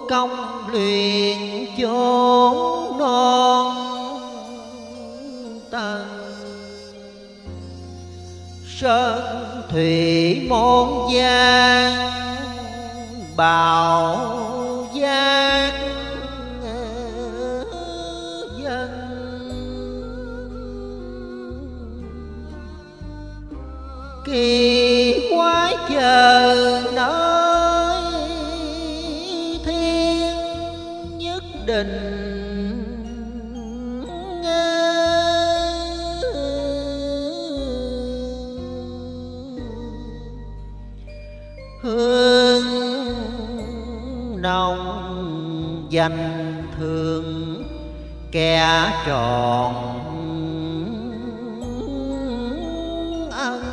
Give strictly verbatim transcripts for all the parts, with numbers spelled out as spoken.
công luyện chốn non tầng. Sơn thủy môn giang bảo giác dân. Kỳ quái chờ nơi thiên nhất định. Hương nồng danh thương kẻ tròn ân.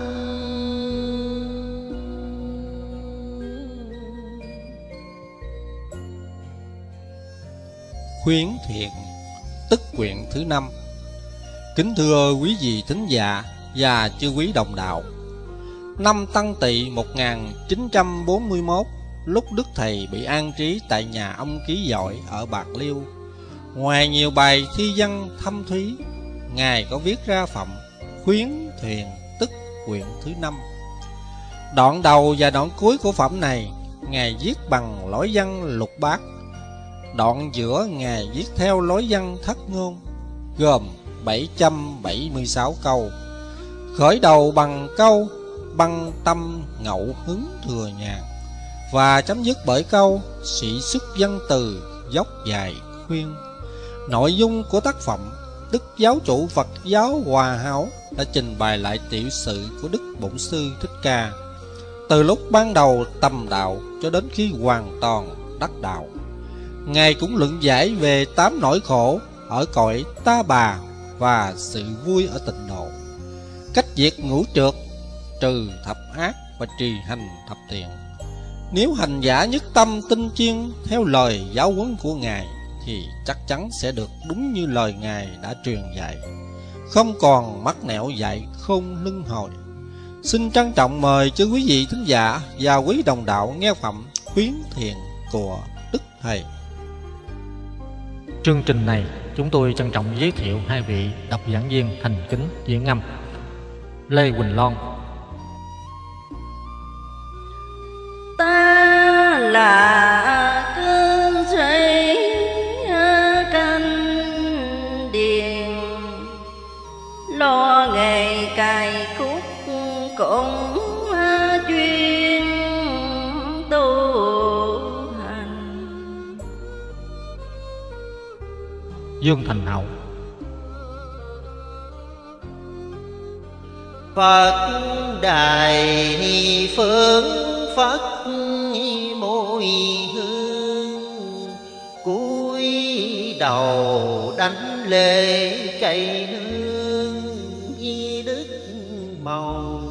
Khuyến thiện tức quyển thứ năm. Kính thưa quý vị thính giả và chư quý đồng đạo, năm Tân Tỵ một nghìn chín trăm bốn mươi mốt, lúc Đức Thầy bị an trí tại nhà ông Ký Giỏi ở Bạc Liêu, ngoài nhiều bài thi văn thâm thúy, Ngài có viết ra phẩm Khuyến thiện tức quyển thứ năm. Đoạn đầu và đoạn cuối của phẩm này Ngài viết bằng lối văn lục bát. Đoạn giữa Ngài viết theo lối văn thất ngôn, gồm bảy trăm bảy mươi sáu câu, khởi đầu bằng câu băng tâm ngẫu hứng thừa nhàn, và chấm dứt bởi câu sĩ xuất văn từ dốc dài khuyên. Nội dung của tác phẩm, Đức Giáo chủ Phật giáo Hòa Hảo đã trình bày lại tiểu sự của Đức Bổn Sư Thích Ca, từ lúc ban đầu tầm đạo cho đến khi hoàn toàn đắc đạo. Ngài cũng luận giải về tám nỗi khổ ở cõi ta bà và sự vui ở tịnh độ, cách diệt ngũ trược, trừ thập ác và trì hành thập thiện. Nếu hành giả nhất tâm tinh chuyên theo lời giáo huấn của Ngài thì chắc chắn sẽ được đúng như lời Ngài đã truyền dạy, không còn mắc nẻo dạy khôn luân hồi. Xin trân trọng mời chư quý vị thính giả và quý đồng đạo nghe phẩm Khuyến thiện của Đức Thầy. Chương trình này chúng tôi trân trọng giới thiệu hai vị độc giảng viên thành kính diễn âm: Lê Quỳnh Loan. Ta là cương sĩ canh điền, lo nghề cài cuốc cũng chuyên tu hành. Dương Thành Hậu. Phật Đại Phương Phật môi hương, cúi đầu đánh lễ cày nương di đức màu.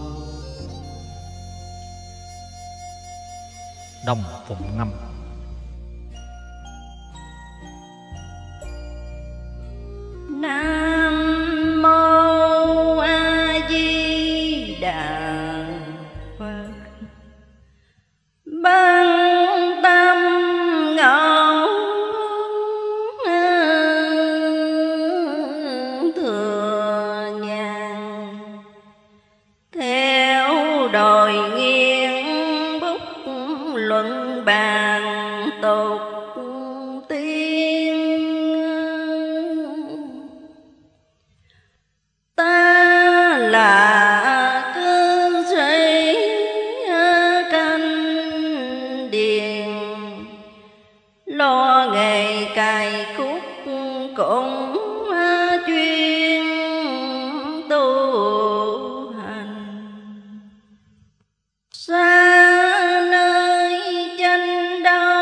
Đồng Phụng Ngâm. Nam mô A Di Đà Phật. Ban tâm ngẫu thừa nhàn, theo đòi nghiêng bút luận bàn tục tiên. Ta là cương sĩ canh điền, lo nghề cài cuốc cũng chuyên tu hành. Xa nơi tranh đấu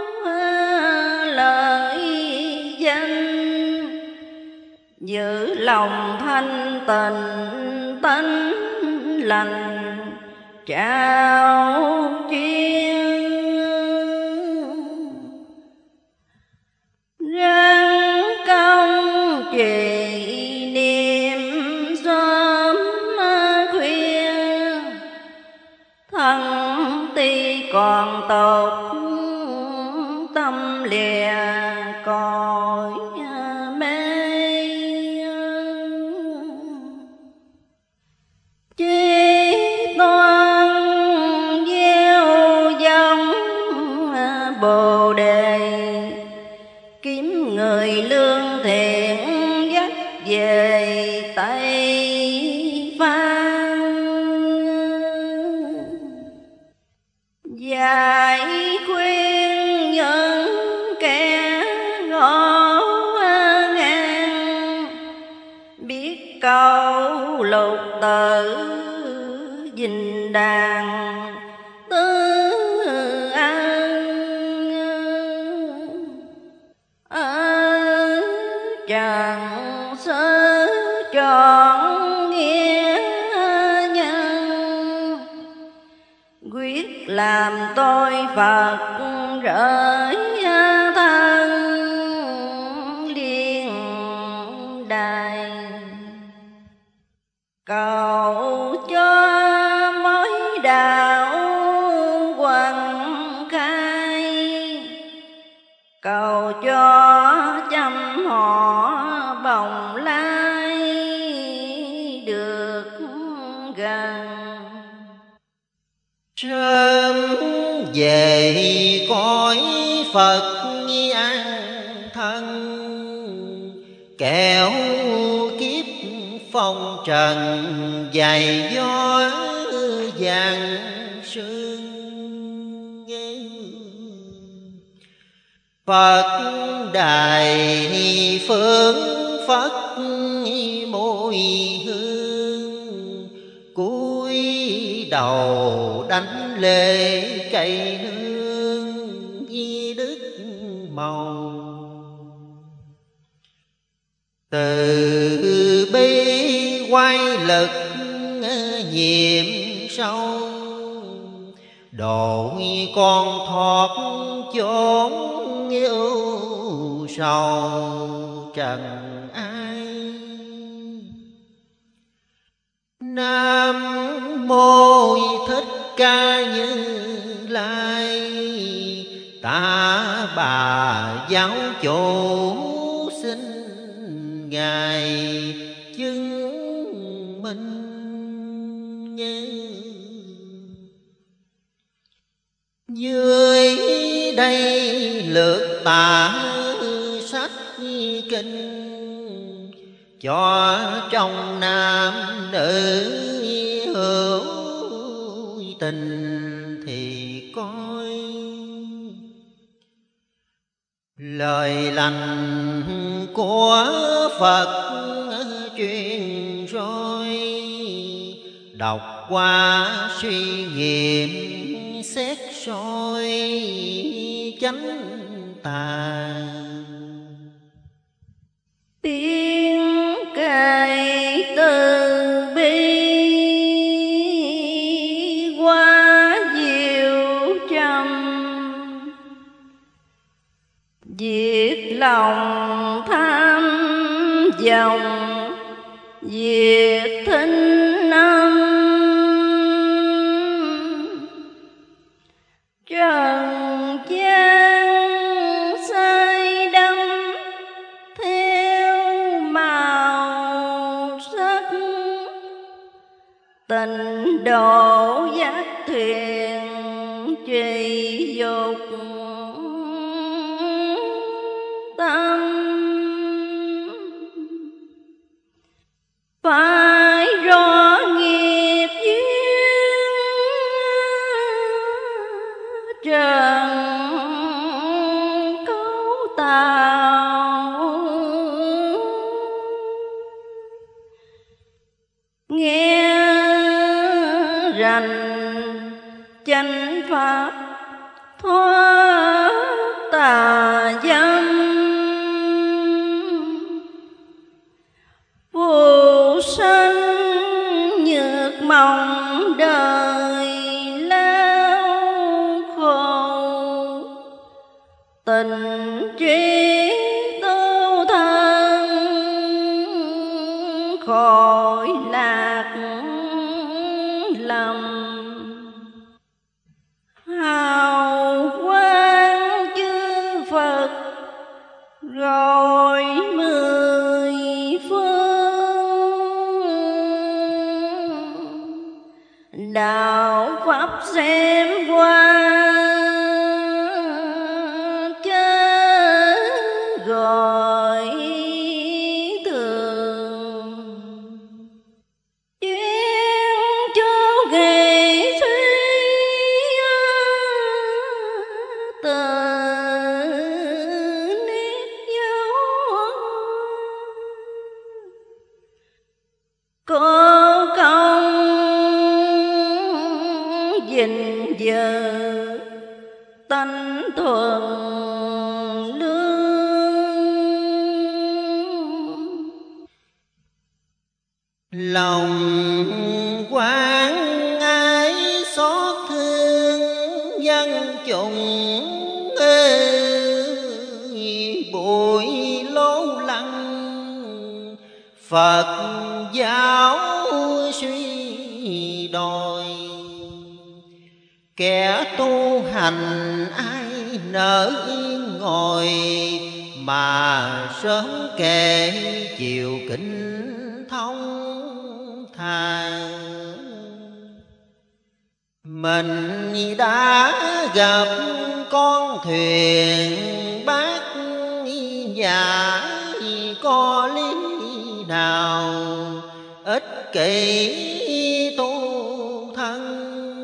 lợi danh, giữ lòng thanh tịnh tánh lành trao chuyên. Ráng công trì niệm sớm khuya, thân ti còn tốt tâm Bồ Đề, kiếm người lương thiện dắt về Tây Phan. Dạy khuyên những kẻ ngõ ngang, biết câu lục tự dình đàn tứ ăn. Ở trần sớ trọn nghĩa nhân, quyết làm tôi Phật rỡi thân liên đài. Cầu cho mối đạo quần khai, cầu cho trăm họ bồng lai được gần. Sớm về cõi Phật an thân, kẻo kiếp phong trần dày gió vàng sương. Phật đài phương Phật môi hương, cúi đầu đánh lễ cây nương di đức màu. Từ bi quay lực nhiệm sâu, độ con thoát chốn ưu sầu trần ai. Nam mô Thích Ca Như Lai, ta bà giáo chủ xin ngài chứng minh. Dưới đây lược tả sách kinh, cho trong nam nữ hữu tình thì coi. Lời lành của Phật truyền soi, đọc qua suy nghiệm xét soi chánh tà. Tiếng cày từ bi qua diệu trầm, diệt lòng tham vọng diệt thinh âm. Trần gian say đắm theo màu sắc, tình độ giác thuyền trì dục tâm. Phải rõ nghiệp duyên trần cấu tạo, nghe rành chánh pháp thoát tà dâm. Phù sanh nhược mộng đời lao khổ, tình trí tu thân khỏi lạc lầm. Hào quang chư Phật rồi mười phương, đạo pháp xem qua lòng quan ái xót thương dân chúng bụi lố lăng, Phật giáo suy đồi. Kẻ tu hành ai nỡ yên ngồi, mà sớm kể chiều kinh thông thà. Mình đã gặp con thuyền bát giả, có lý nào ích kỷ tu thân.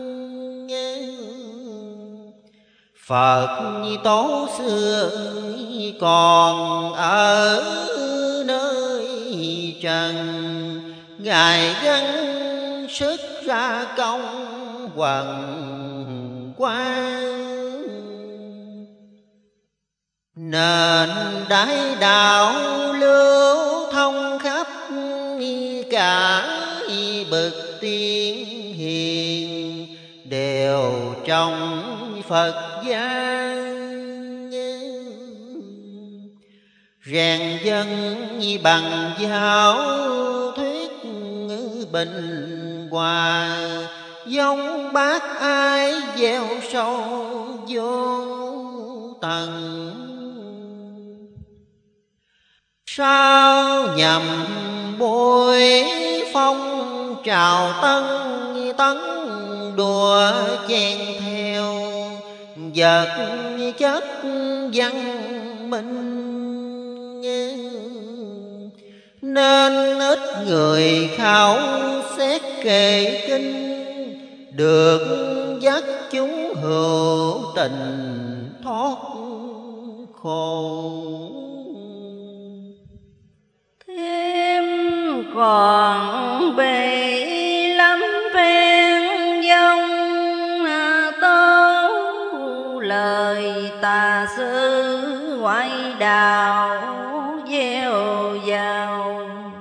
Phật tổ xưa còn ở nơi trần, Ngài gắng sức ra công quần quang, nên đại đạo lưu thông khắp cả bậc tiên hiền, đều trong Phật gia. Rèn dân bằng giáo thuyết bình hòa, giống bác ai gieo sâu vô tận. Sao nhầm bôi phong trào tân tấn, đùa chen theo vật chất văn minh, nên ít người khảo xét kệ kinh, được dắt chúng hữu tình thoát khổ. Thêm còn bề lắm phen dông tố, lời tà sư ngoại đạo gieo vào,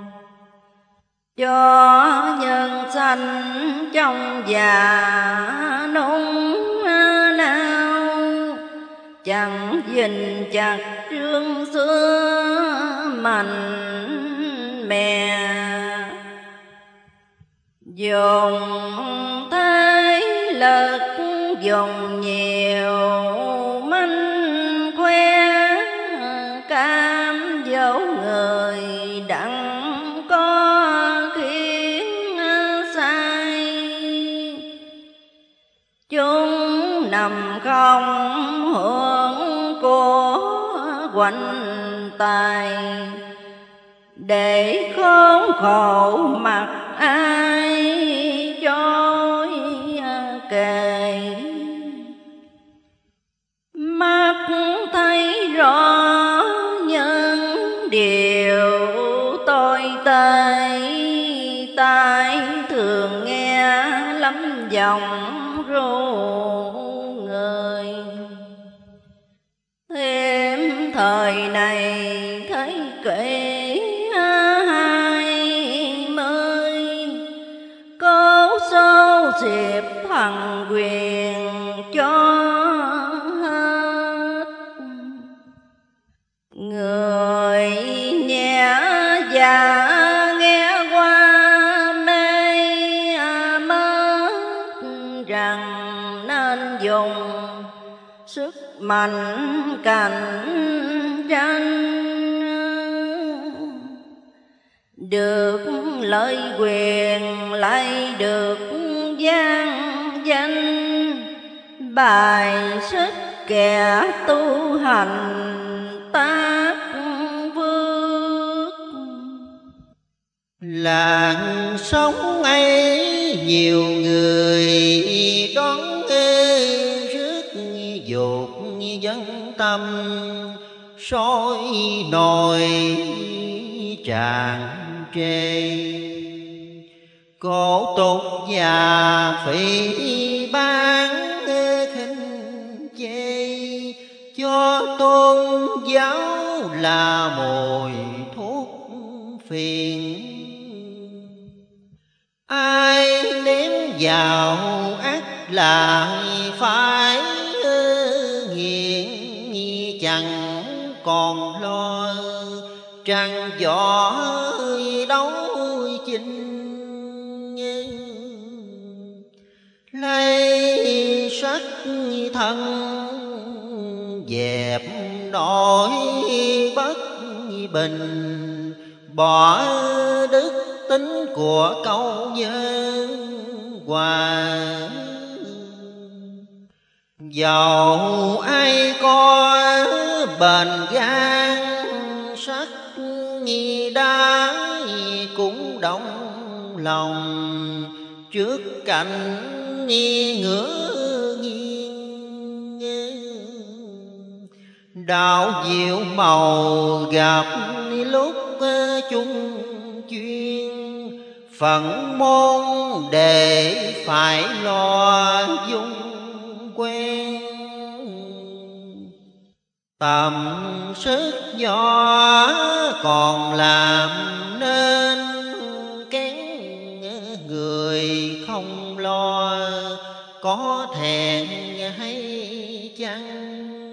cho nhân sanh trong già nung nao. Chẳng dình chặt trương xưa mạnh mè, dùng thế lực dùng nhiều manh khoe, cam dỗ người đặng có khiến sai. Chúng nằm không hưởng của quạnh tài, để khốn khổ mặc ai trôi kề. Mắt thấy rõ những điều tôi tây, tai thường nghe lắm giọng ru người. Thêm thời này thấy kỹ hai mươi, cố số xịp thằng quyền cho hết. Người nhẹ dạ nghe qua mê mất, rằng nên dùng sức mạnh cạnh tranh, được lợi quyền lại được gian danh. Bài sức kẻ tu hành tác phước, làn sóng ấy nhiều người đón rước dột dân tâm, soi nổi tràn trề. Cổ tục và phỉ bán khinh chê, cho tôn giáo là mồi thuốc phiền. ai ném vào ắt lại phải nghiện, chẳng còn lo trăng gió đấu chinh. Lấy sắc thân dẹp nỗi bất bình, bỏ đức tính của câu nhân hòa. Dầu ai có bền gan sắc đá, cũng động lòng trước cảnh ngửa nghiêng. Đạo diệu màu gặp lúc chung chuyên, phận môn để phải lo dung quen. Tầm sức nhỏ còn làm nên kén người không lo, có thẹn hay chăng?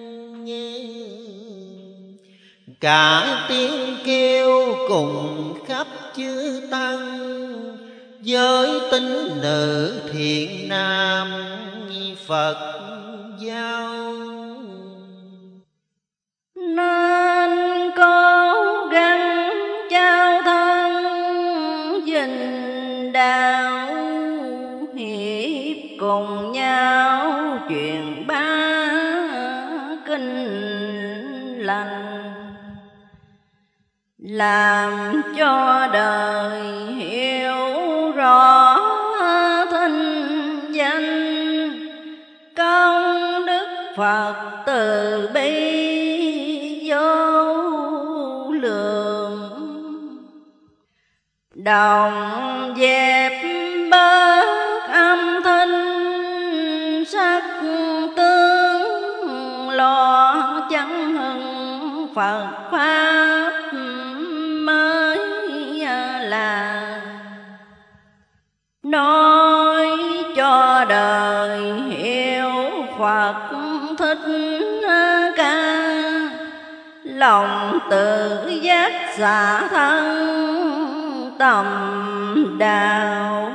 Cả tiếng kêu cùng khắp chư tăng, giới tính nữ thiện nam Phật giáo. Nên cố gắng trao thân dình đạo, hiệp cùng nhau truyền bá kinh lành, làm cho đời hiểu rõ thinh danh công đức Phật từ bi vô lượng. Đồng dẹp bớt âm thanh sắc tướng, lo chẳng hưng Phật pháp mới là nói cho đời hiểu Phật thích ca. Lòng tự giác xả thân tầm đạo,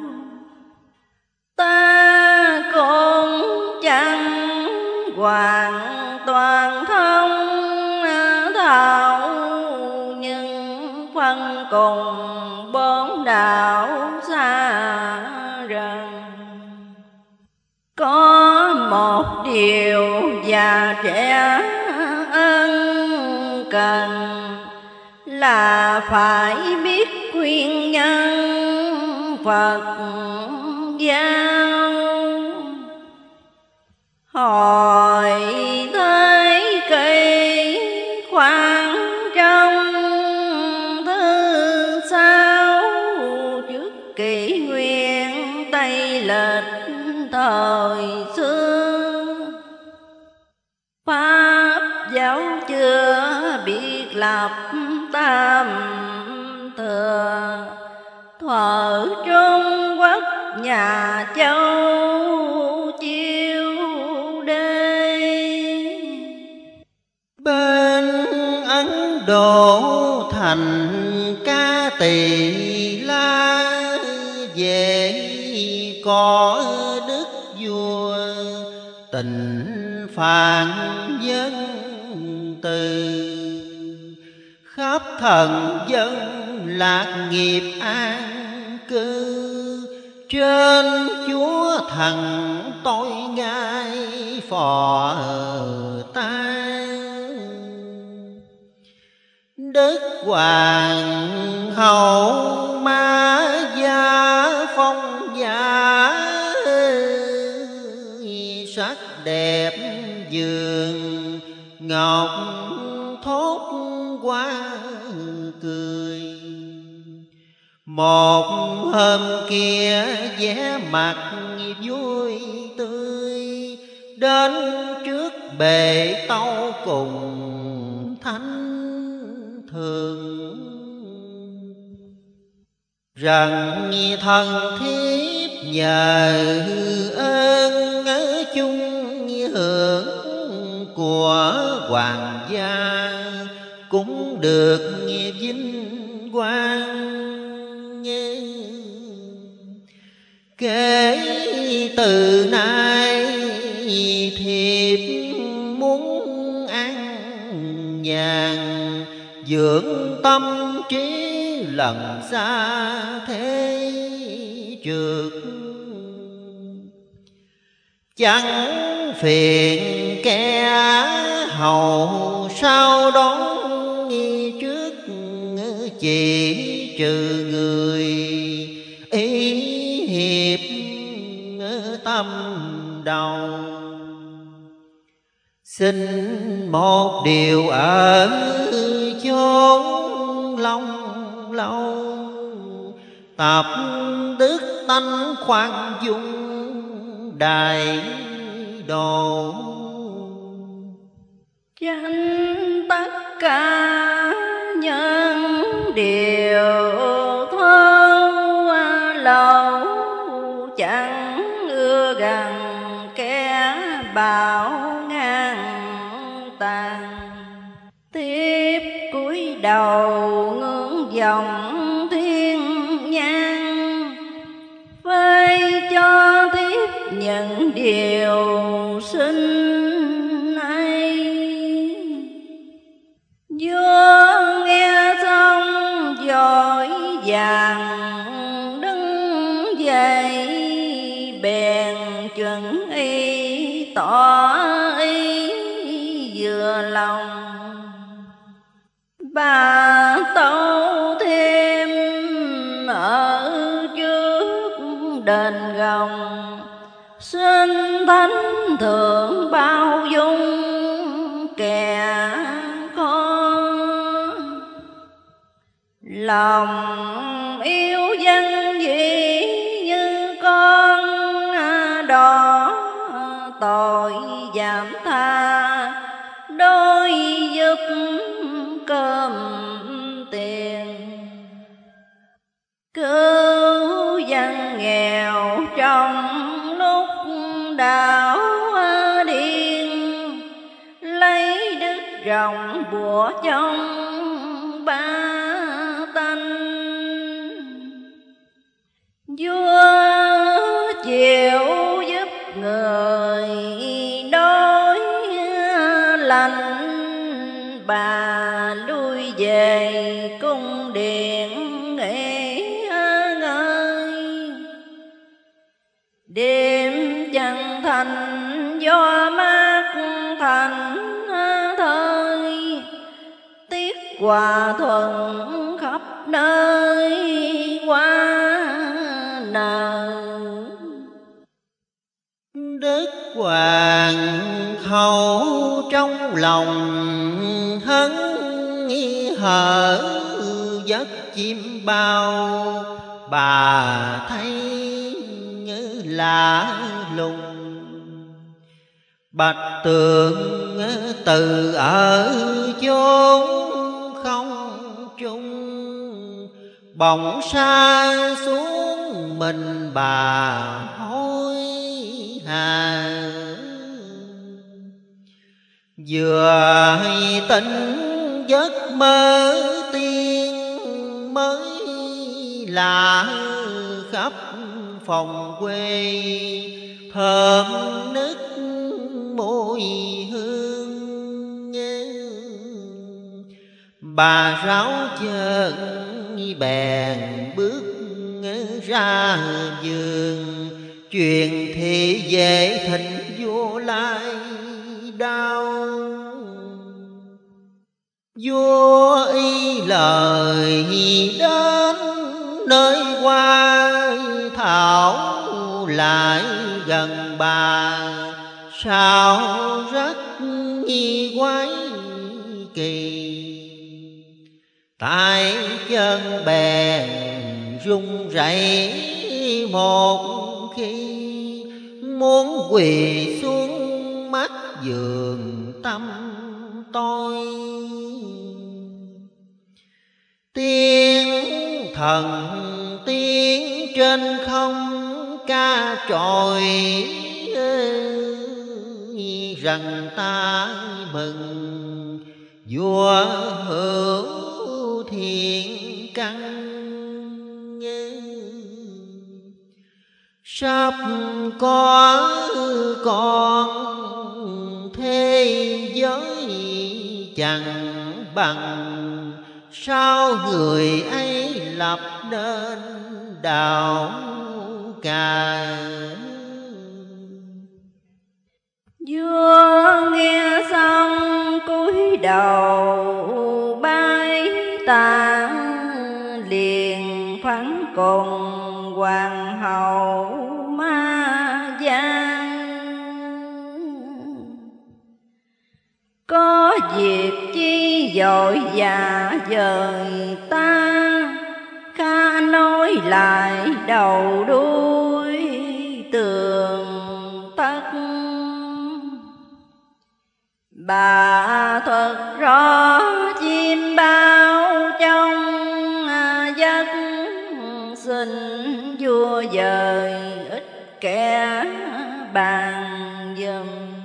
ta cũng chẳng hoàn toàn thông thạo, nhưng phân cùng bốn đạo xa rằng. Có một điều già trẻ ân cần, là phải biết khuyên nhân Phật giáo. Hỏi thấy kỳ khoan trong thứ sáu, trước kỷ nguyên Tây Lịch thời xưa. Pháp giáo chưa biết lập tam thừa, thuở Trung Quốc nhà Châu chiêu đê. Bên Ấn Độ thành Ca Tỳ La, về có đức vua tình phạn dân từ. Khắp thần dân lạc nghiệp an cư, trên chúa thần tôi ngai phò tan. Đức hoàng hậu Ma Gia phong giả, sắc đẹp giường ngọc thốt qua cười. Một hôm kia vẻ mặt vui tươi, đến trước bệ tâu cùng thánh thường. rằng thân thiếp nhờ ơn chung hưởng của hoàng gia, cũng được nghe vinh quang. Kể từ nay thiếp muốn an nhàn, dưỡng tâm trí lần xa thế trượt. Chẳng phiền kẻ hầu sau đó trước, chỉ trừ người ý hiệp tâm đầu. Xin một điều ở chốn long lâu, tập đức tánh khoan dung đại độ. Chánh tất cả nhân điều thâu lâu, chẳng ưa gần kẻ bạo ngang tàn. Tiếp cúi đầu ngưỡng dòng thiên nhang, phơi cho tiếp những điều sinh ấy. Vua nghe xong vội vàng đứng dậy, bèn chuẩn y tỏ ý vừa lòng. Bà tâu thêm ở trước đền gồng, xin thánh thượng bao dung kẻ khó. Lòng yêu dân dĩ như con đỏ, tội giảm tha đôi giúp cơm tiền. Cứu dân nghèo trong lúc đảo điên, lấy đức rộng bủa trong ba tánh. Vua chịu giúp người đối lành, bà lui về cung điện nghỉ ngơi. Đêm chân thành gió mát thành thơi, tiết hòa thuận khắp nơi qua nở. Đức hoàng hậu trong lòng hân hở giấc chim bao, bà thấy lạ lùng. Bạch tượng từ ở chốn không trung, bỗng xa xuống mình bà hối hả. Vừa tỉnh giấc mơ tiên mới lạ khắp phòng quê, thơm nức mùi hương. Bà ráo chân bèn bước ra giường, truyền thị về thịnh vua lai đau. Vua y lời đến nơi qua, thảo lại gần bà sao rất nghi quái kỳ. Tay chân bèn run rẩy một khi, muốn quỳ xuống mắt giường tâm tôi. Tiếng thần tiếng trên không ca trội, rằng ta mừng vua hữu thiện căn. Sắp có con thế giới chẳng bằng, sao người ấy lập nên đạo cả. Vua nghe xong cúi đầu bái tạ, liền phán cùng hoàng hậu Ma Giang. Có việc chi vội vã dời ta, khá nói lại đầu đuôi tường tất. Bà thật rõ chim bao trong giấc, xin vua dời ít kẻ bàn dùm.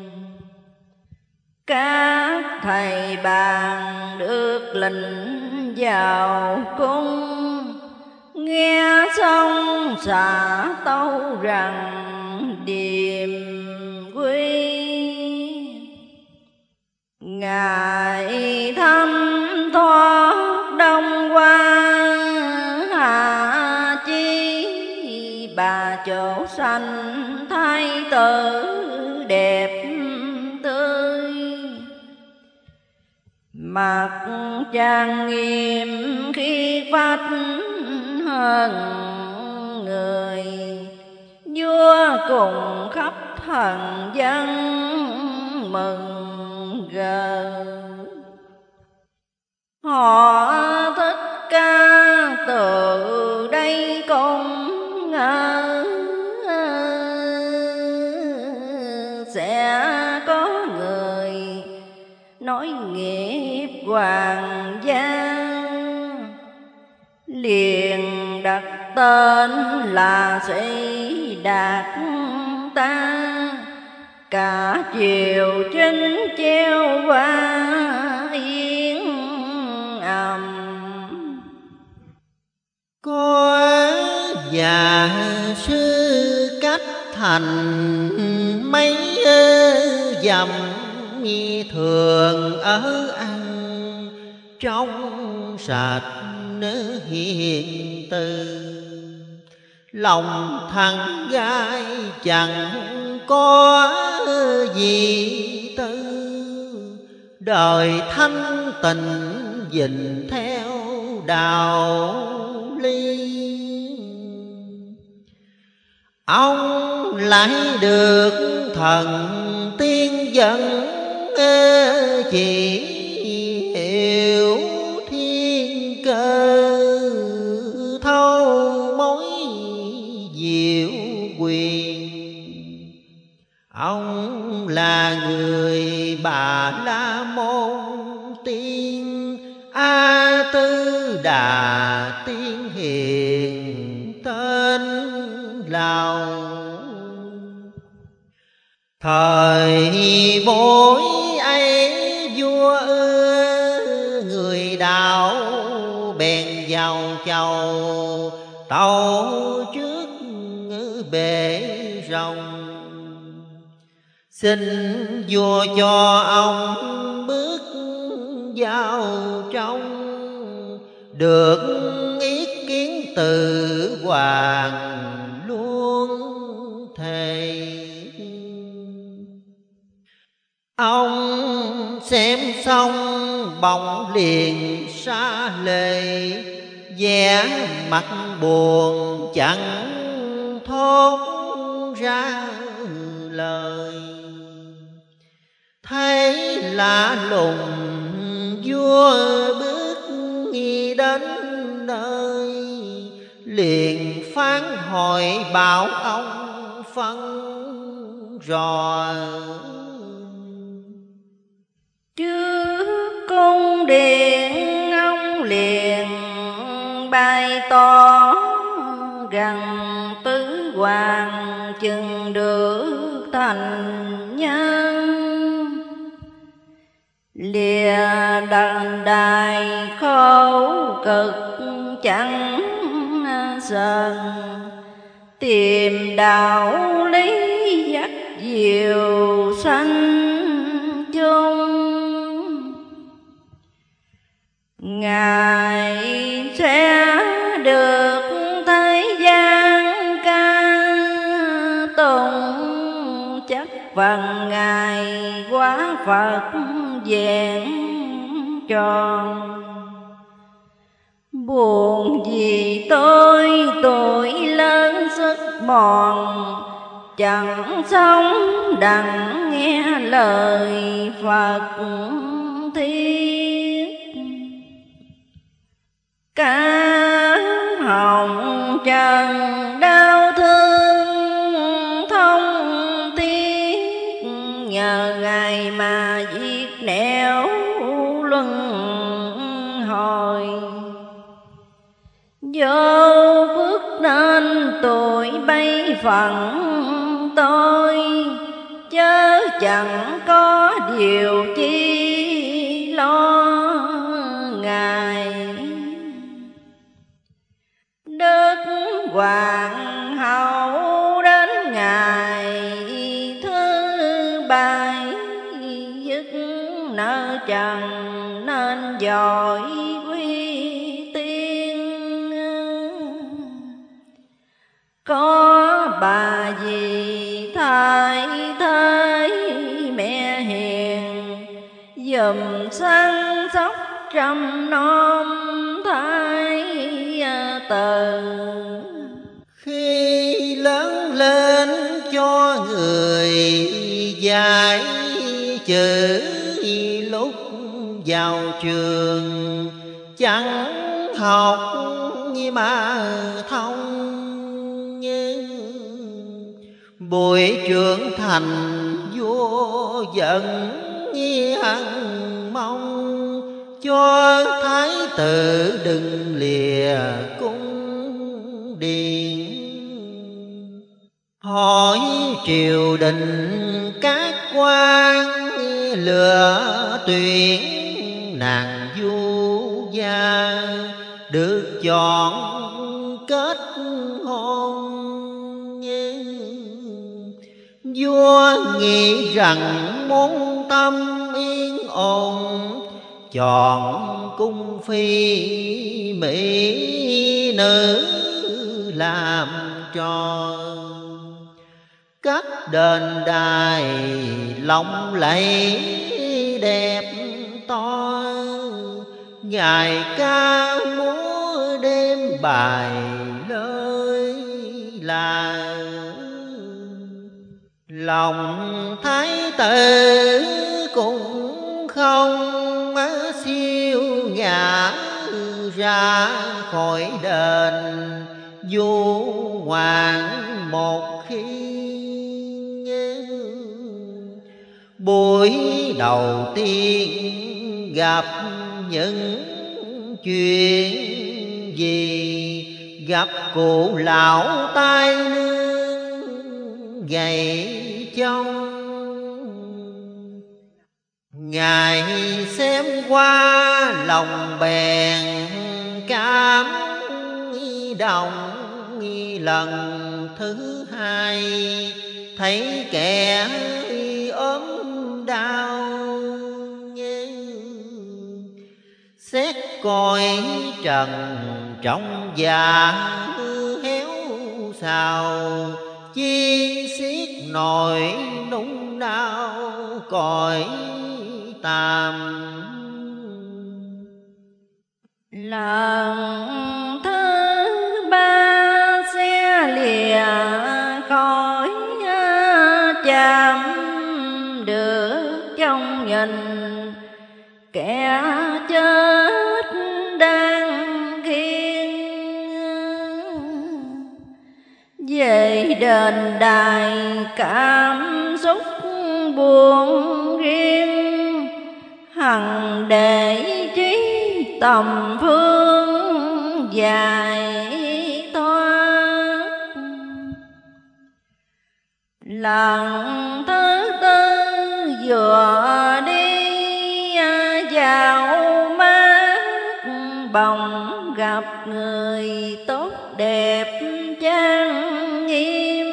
Các thầy bàn được lệnh vào cung, nghe xong xả tấu rằng điềm quy. Ngài thăm thoát đông qua hạ chi, bà chỗ sanh thái tử đẹp tươi. Mặt trang nghiêm khi phách hơn người, vua cùng khắp thần dân mừng gờ. Họ thích ca từ đây cũng ngờ, sẽ có người nói nghiệp hoàng gia. Liền đặt tên là Sĩ Đạt ta, cả triều chính treo qua yên ầm. Có nhà sư cách thành mấy dặm, thường ở ăn trong sạch hiền từ. Lòng thằng gái chẳng có gì tư, đời thanh tịnh dình theo đạo lý. Ông lại được thần tiên dẫn, chỉ hiểu thiên cơ, thâu mối diệu quyền. Ông là người Bà La Môn tiên, A Tư Đà tiên hiền tên Lào. Thời bối ấy vua ưa người đạo, bèn vào chầu tàu trước bể rồng. Xin vua cho ông bước vào trong, được ý kiến từ hoàng luôn thề. Ông xem xong bỗng liền xa lệ, vẻ mặt buồn chẳng thốt ra lời. Thấy lạ lùng vua bước đến nơi, liền phán hỏi bảo ông phân rò. Trước cung điện ông liền to gần tứ hoàng chừng được thành nhân. Lìa đàn đài khổ cực chẳng sờn, tìm đạo lý dắt diệu sanh chung. Ngài sẽ được thế gian ca tụng, chắc phần Ngài quá Phật vẹn tròn. Buồn vì tôi tuổi lớn sức mòn, chẳng sống đặng nghe lời Phật thiết. Cả hồng trần đau thương thông tiếc, nhờ Ngài mà giết nẻo luân hồi. Vô phước nên tuổi bấy phận tôi, chớ chẳng có điều chi lo ngài. Đức hoàng hậu đến ngày thứ bảy, dứt nợ trần nên giỏi quy tiên. Có bà gì thay thế mẹ hiền, dùm săn sóc trăm nom thái tử. Khi lớn lên cho người dạy chữ, lúc vào trường chẳng học mà thông. Buổi trưởng thành vua giận hằn mong, cho thái tử đừng lìa cung điện. Hỏi triều đình các quan, lựa tuyển nàng du gia, được chọn kết hôn. Vua nghĩ rằng muốn tâm yên ổn, chọn cung phi mỹ nữ làm trò. Cất đền đài lộng lẫy đẹp to, ngày ca múa đêm bài lời là. Lòng thái tử cũng không siêu ngã ra khỏi đền du hoàng một khi. Buổi đầu tiên gặp những chuyện gì, gặp cụ lão tai nương gầy trông. Ngài xem qua lòng bèn cảm động, lần thứ hai thấy kẻ ốm đau. Xét coi trần trong già héo xào, chi xiết nỗi nung đau cõi tàm. Lần thứ ba xe lìa khỏi chạm được trong nhìn, kẻ chết đang khiêng về đền đài. Cảm xúc buồn riêng, hằng để trí tầm phương giải thoát. Lần thứ tư vừa đi vào mát, bỗng gặp người tốt đẹp trang nghiêm.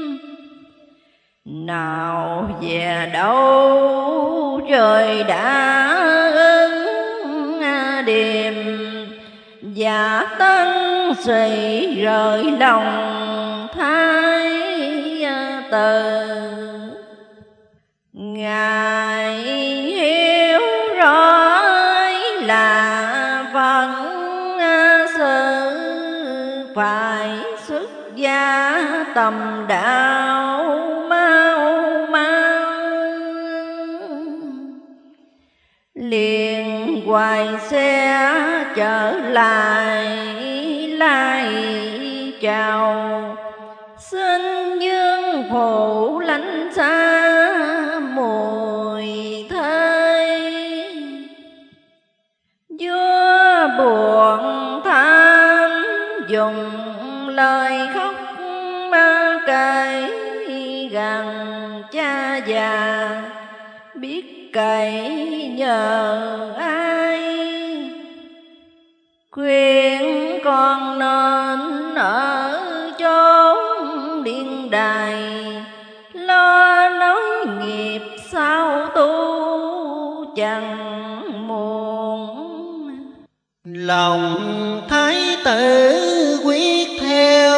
Nào về đâu trời đã ưng điềm, và tân sĩ rời lòng thái tử. Ngài hiểu rõ là phận sự phải xuất gia tầm đạo mau mau. Liền hoài xe trở lại lai chào, xin dương phụ lánh xa mùi thơi. Vua buồn than dùng lời khóc ma kể rằng cha già biết cậy nhờ ai. Khuyên con nên ở chốn điện đài, lo nói nghiệp sao tu chẳng muộn. Lòng thái tử quyết theo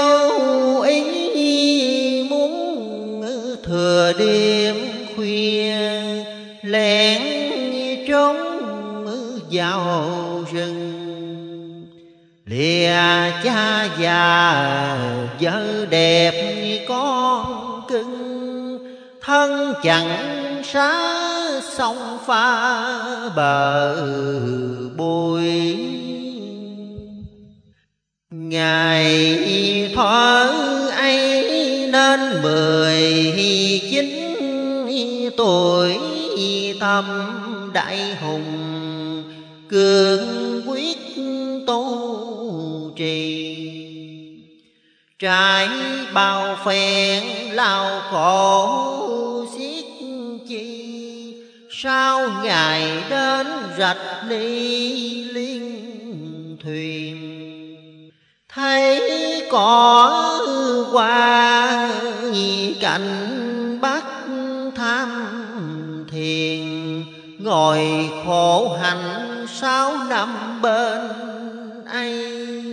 ý, muốn thừa đêm khuya lén trốn vào rừng. Lìa cha già vợ đẹp con cưng, thân chẳng xá sông pha bờ bụi. Ngày thuở ấy nên mười chín tuổi, tâm đại hùng cương quyết tu trì. Trải bao phen lao khổ xiết chi, sau ngày đến rạch ly liên thuyền. Thấy có qua cảnh bắc tham thiền, ngồi khổ hạnh sáu năm bên ấy.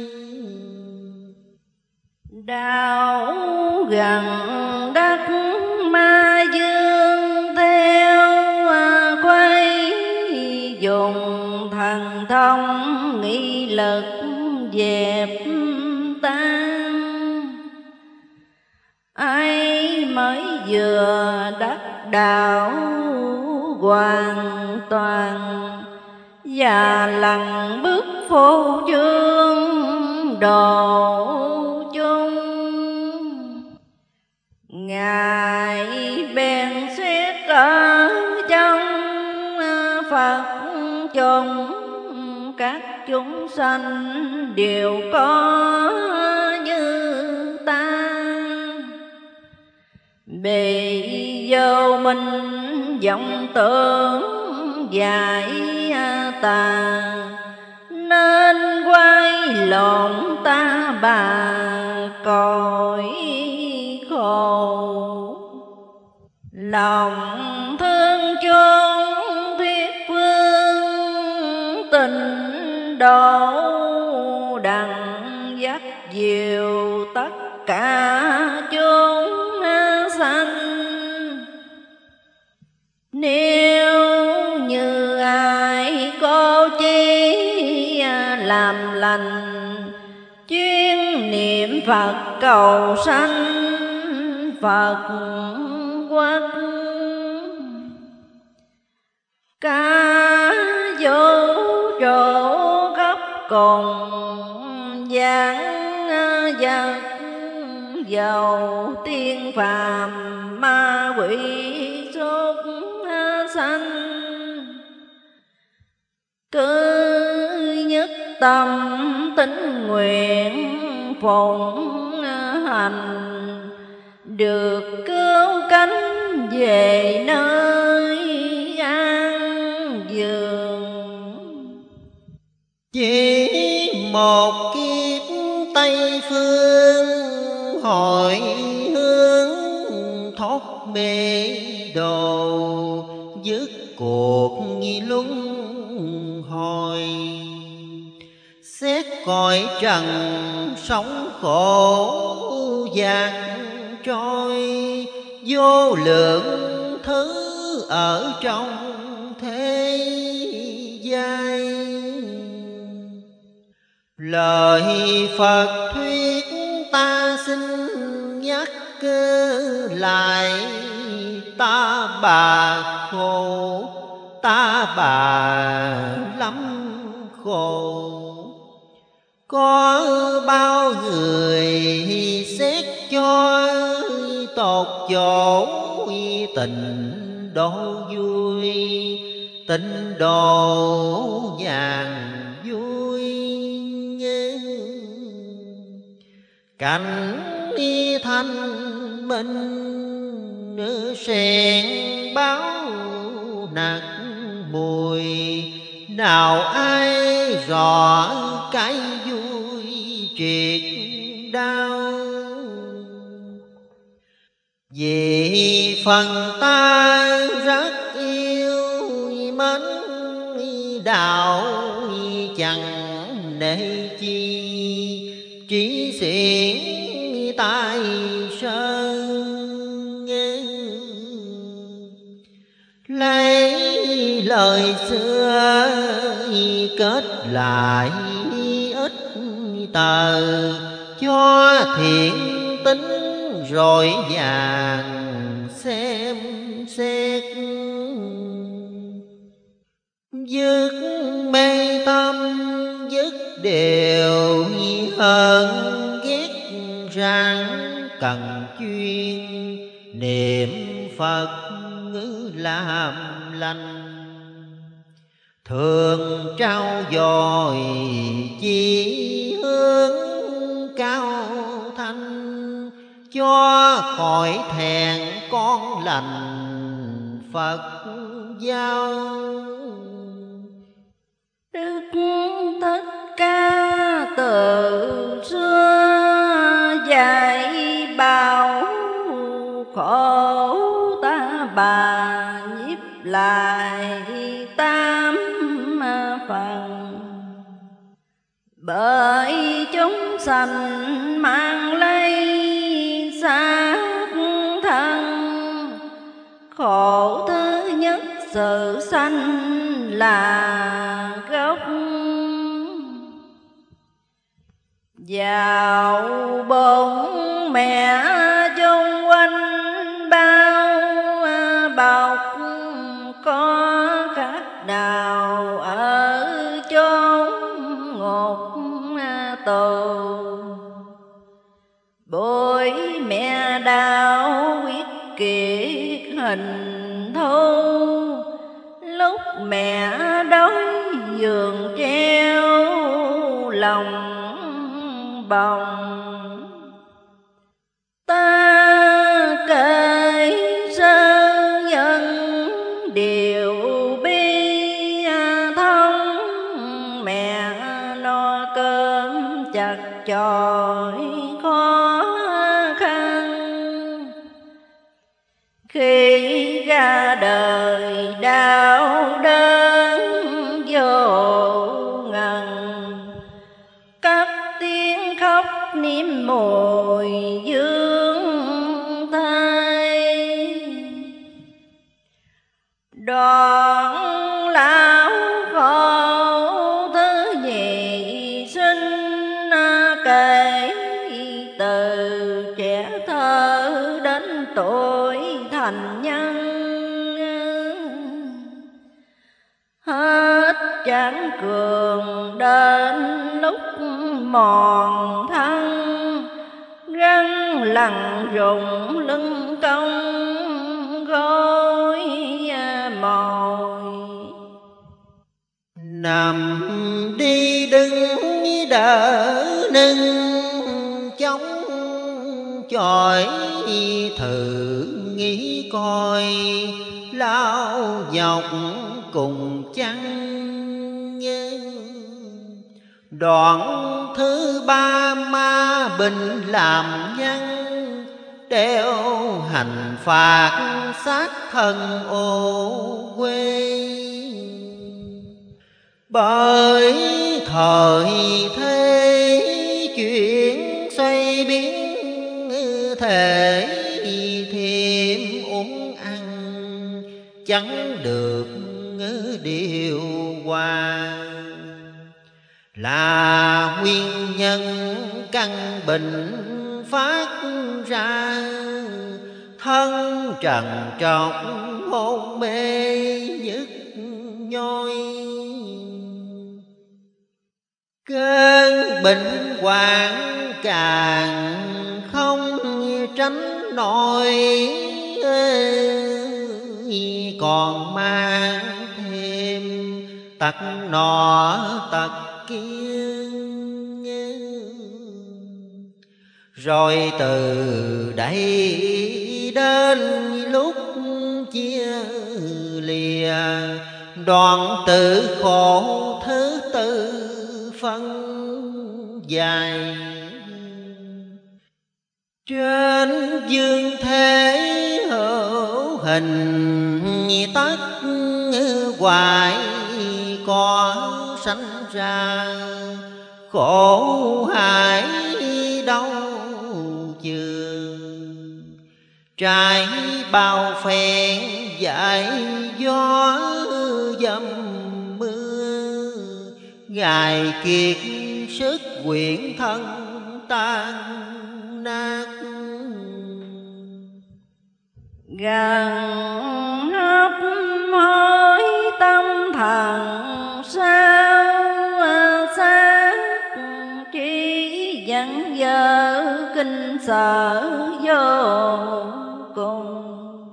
Đạo gần đất ma dương theo quay, dùng thần thông nghị lực dẹp tan. Ai mới vừa đắc đạo hoàn toàn, và lần bước phô trương độ chung. Ngài bèn xét ở trong Phật chung, các chúng sanh đều có như ta. Bị vô minh vọng tưởng dại tà, nên quay lộn ta bà cõi khổ. Lòng thương chốn thuyết phương, tình độ đặng dắt diệu tất cả chốn sanh. Nếu như ai có chí làm lành, chuyên niệm Phật cầu sanh Phật quốc. Cả vũ trụ khắp cùng vạn vật, dầu tiên phàm ma quỷ súc sanh, cứ nhất tâm tín nguyện phụng hành, được cứu cánh về nơi an vườn. Chỉ một kiếp Tây phương, hội hướng thoát mê đồ, dứt cuộc luân hồi. Xét cõi trần sống khổ dạt trôi, vô lượng thứ ở trong thế gian. Lời Phật thuyết ta xin nhắc lại, ta bà khổ, ta bà lắm khổ. Có bao người xét cho tột chỗ, tình độ vui, tình độ nhàn vui. Cảnh thanh minh sen báo nặc mùi, nào ai rõ cái vui triệt đau. Vì phần ta rất yêu mến đạo, chẳng nể chi chỉ xiển tai sơn. Lấy lời xưa kết lại ít tờ, cho thiện tính rồi vàng xem xét. Dứt mê tâm dứt đều hơn ghét, rằng cần chuyên niệm Phật ngữ làm lành. Thường trao dồi chỉ hướng cao thanh, cho khỏi thẹn con lành Phật giao. Đức Thích Ca từ xưa dạy bảo, khổ ta bà nhiếp lại tám phần. Bởi chúng sanh mang lấy xác thân, khổ thứ nhất sự sanh là gốc. Vào bụng mẹ chung quanh bao bọc, có khác nào ở chốn ngục tù. Bội mẹ đau quyết kiệt hình thù, lúc mẹ đói giường treo lòng bồng. Ta kể sơ nhân điều bi thông, mẹ lo cơm chặt chội khó khăn. Khi ra đời đau đớn vô ngần, cất tiếng khóc niệm mùi dương thai. Đoạn lão khổ thứ nhị sinh, kể từ trẻ thơ đến tuổi thành nhân. Hết chán cường đến lúc mòn thân, răng lằn rụng lưng cong gối mỏi. Nằm đi đứng đợi giờ nâng chống chọi thử nghĩ coi, lao dọc cùng chăng. Đoạn thứ ba ma bình làm nhân, đeo hành phạt sát thân ô quê. Bởi thời thế chuyển xoay biến, thể thêm uống ăn chẳng được điều hòa. Là nguyên nhân căn bệnh phát ra, thân trần trọc hôn mê nhức nhoi. Cơn bệnh hoạn càng không tránh nổi, còn mang thêm tật nọ tật kia. Rồi từ đây đến lúc chia lìa, đoạn tự khổ thứ tư phân dài. Trên dương thế hữu hình tất hoài có sanh ra, khổ hại đau chừa. Trái bao phen dại gió dầm mưa, ngài kiệt sức quyện thân tan nát. Gần hấp hối tâm thần sao xác, trí dẫn dơ kinh sợ vô cùng.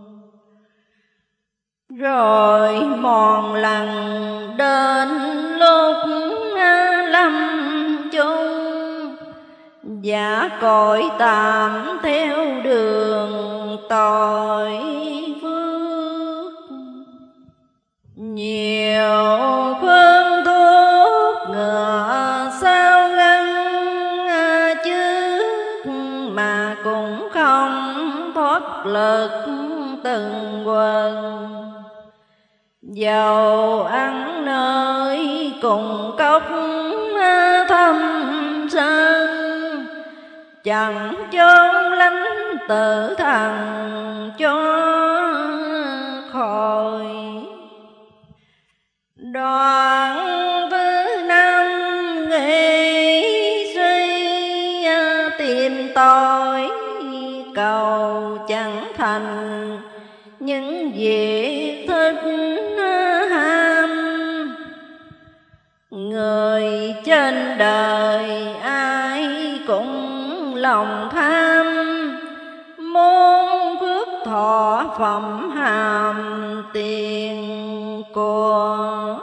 Rồi mòn lần đến lúc lâm chung, giả cõi tạm theo đường tội phước. Nhiều phương thuốc ngừa sao gắn trước, mà cũng không thoát lực từng quần. Dầu ăn nơi cùng cốc thâm sơn, chẳng chốn lánh tự thần cho khỏi. Đoạn thứ năm nghĩ suy tìm tội, cầu chẳng thành những việc thích ham. Người trên đời ai cũng lòng tham, muốn phước thọ phẩm hàm tiền của.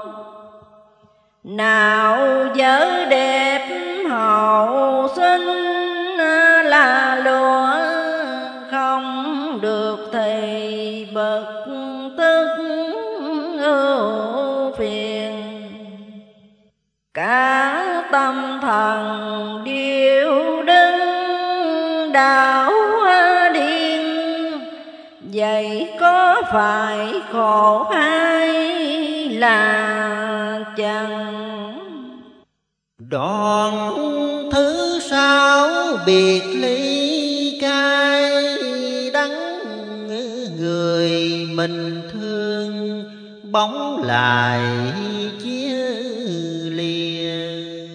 Nào vợ đẹp hậu sinh là lúa, không được thì bực tức ưu phiền. Cả tâm thần điêu đứng đảo điên, vậy có phải khổ hay là chẳng. Đoạn thứ sáu biệt ly cay đắng, người mình thương bóng lại chia lìa.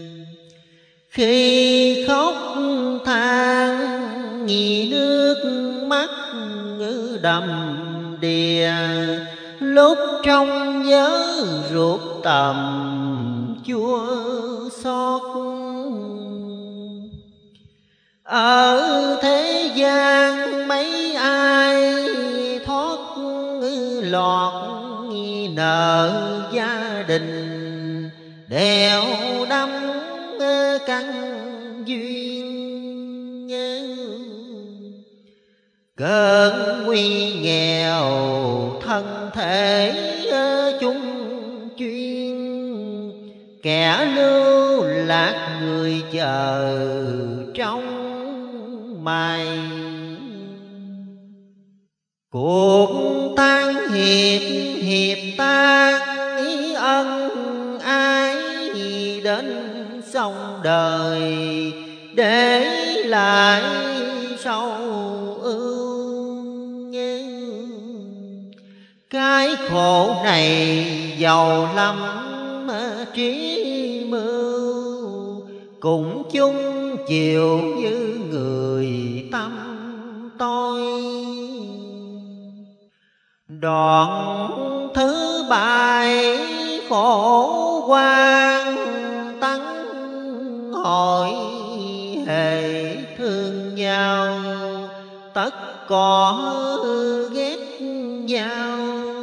Khi khóc than nghi nước mắt đầm đìa, lúc trong nhớ ruột tầm chua xót. Ở thế gian mấy ai thoát lọt nợ gia đình, đeo đắm căn duyên. Cơn nguy nghèo thân thể chung chuyên, kẻ lưu lạc người chờ trong mày. Cuộc tan hiệp hiệp tan ân ái, đến sông đời để lại sâu ưu. Cái khổ này giàu lắm trí mưu, cũng chung chiều như người tâm tôi. Đoạn thứ bài khổ quan tăng hỏi, hề thương nhau tất có ghét nhau.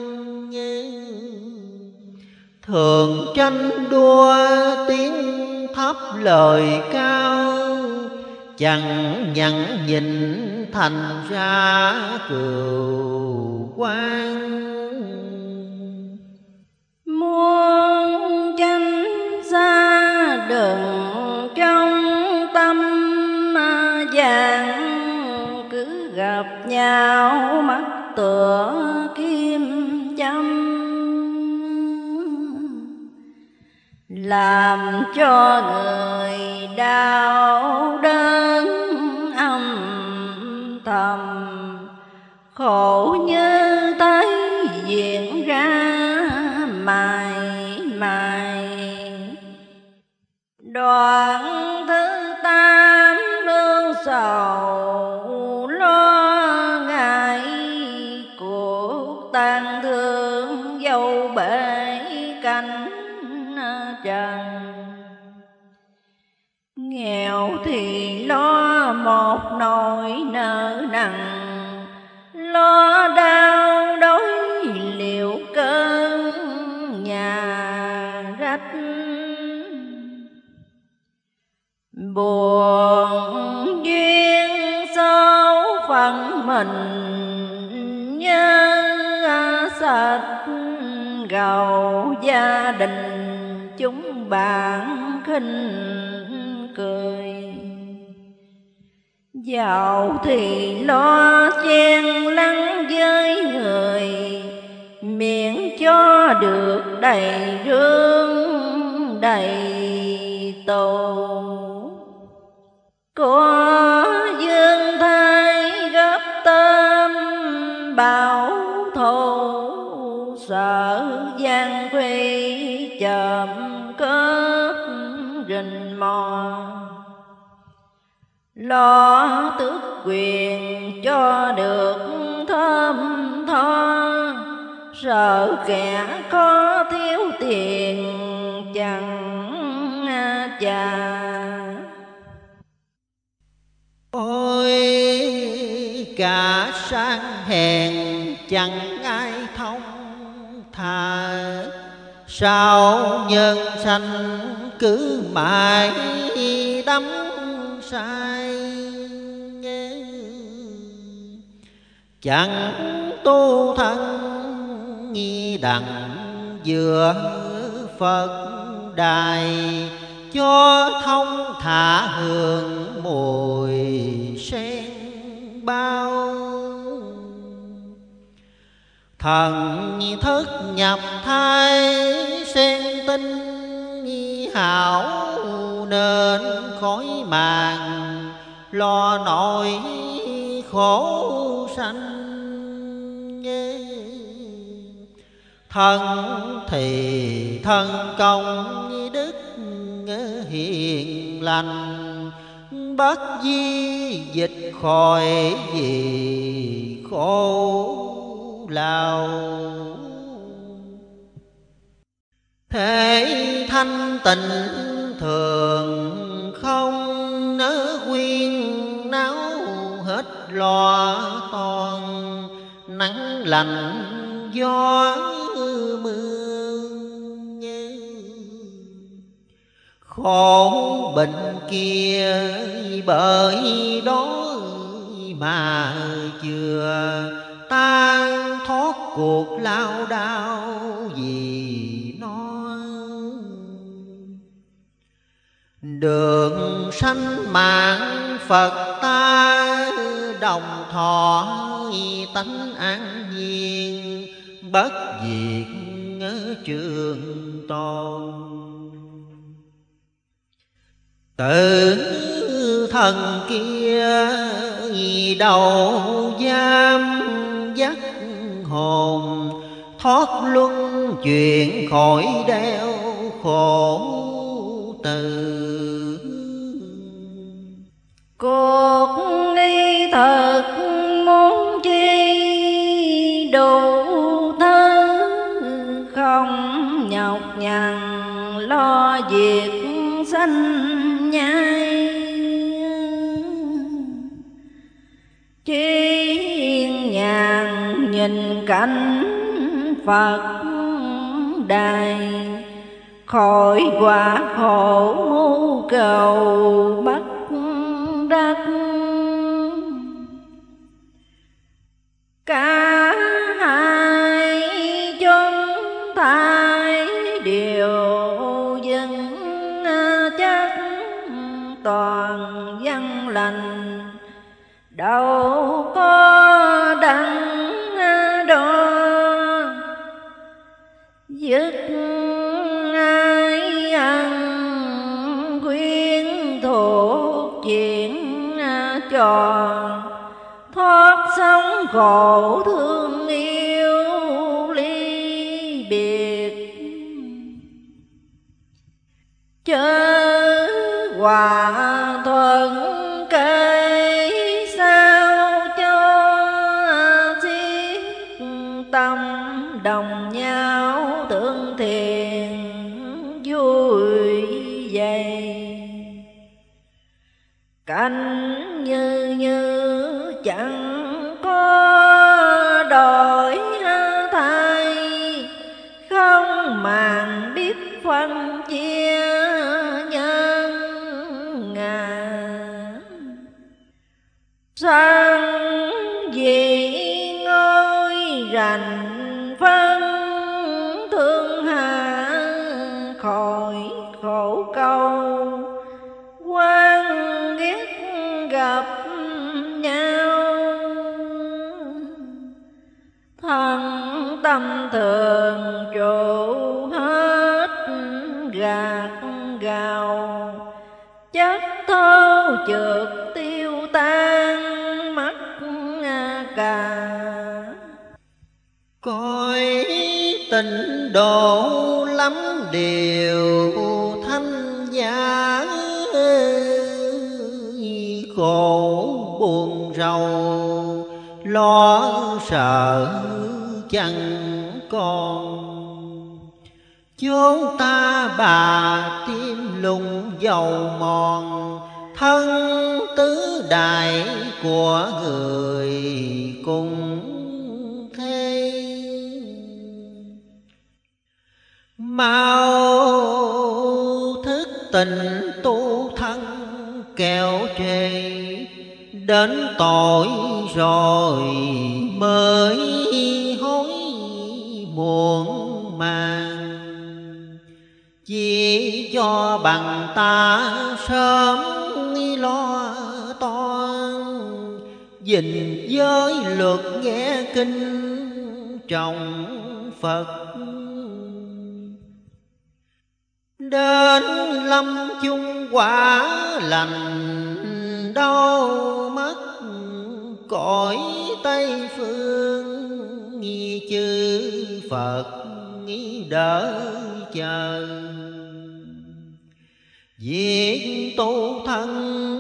Thường tranh đua tiếng thấp lời cao, chẳng nhận nhìn thành ra cừu quan. Muôn tranh xa đừng trong tâm vàng, cứ gặp nhau mắt tựa kim châm. Làm cho người đau đớn âm thầm, khổ như thấy diễn ra mãi mãi. Đoạn thứ tám lương sầu lo ngại, cuộc tang thương dâu bể cánh trần. Nghèo thì lo một nỗi nợ nặng, lo đau đói liệu cơn nhà rách. Buồn duyên số phận mình nhớ sạch, gầu gia đình chúng bạn khinh cười. Giàu thì lo chen lắng với người, miệng cho được đầy rương đầy tù. Có dương thái gấp tôm bảo thù, sợ gian khuy chậm cướp rình mò. Lo tước quyền cho được thơm tho, sợ kẻ có thiếu tiền chẳng chà. Ôi cả sang hèn chẳng ai thông thà, sao nhân sanh cứ mãi đắm say. Chẳng tu thân nghi đặng giữa Phật đài, cho thông thả hương mùi sen bao. Thần thức nhập thai sen tinh hảo, nên khói màng lo nỗi khổ sanh. Thân thì thân công đức hiền lành, bất di dịch khỏi gì khổ lao. Thế thanh tịnh thường không nỡ quyên náo, hết lo toan nắng lạnh gió mưa. khổ bệnh kia bởi đó mà chưa ta thoát cuộc lao đao vì nó. Đường sanh mạng Phật ta đồng thọ tánh an nhiên, bất diệt trường tồn. Tử thần kia đầu giam dắt hồn, thoát luân chuyển khỏi đeo khổ từ. Cuộc nghi thật muốn chi đủ thứ, không nhọc nhằn lo việc sanh nhai. Chuyên nhàn nhìn cảnh Phật đài, khỏi quả khổ ngu cầu bắt đắc. Cả hai chúng thai đều dân chắc, toàn văn lành đâu có đắng đo. Dứt ai ăn khuyên thuộc chuyện trò, thoát sống khổ thương yêu ly biệt. Chớ hòa thuận cây sao cho xiết tâm, đồng nhau thương thiền vui dày. Cảnh như như chẳng có đổi thay, không màng biết phân chia nhân ngà. Sang vì ngôi rành phân thương hạ, khỏi khổ câu quan ghét gặp nhau. Thân tâm thường trụ hết gạt gào, chất thô trượt tiêu tan mất cả. Coi tịnh độ lắm điều thanh giá, khổ buồn rầu lo sợ chẳng còn. Chốn ta bà tim lùng dầu mòn, thân tứ đại của người cùng thế. Mau thức tình tu thân kẻo trề, đến tội rồi mới hối muộn màng. Chỉ cho bằng ta sớm lo toan, gìn giới luật nghe kinh trọng Phật. Đến lâm chung quả lành đâu mất, cõi Tây phương nghi chư Phật nghi đỡ chờ. Việc tu thân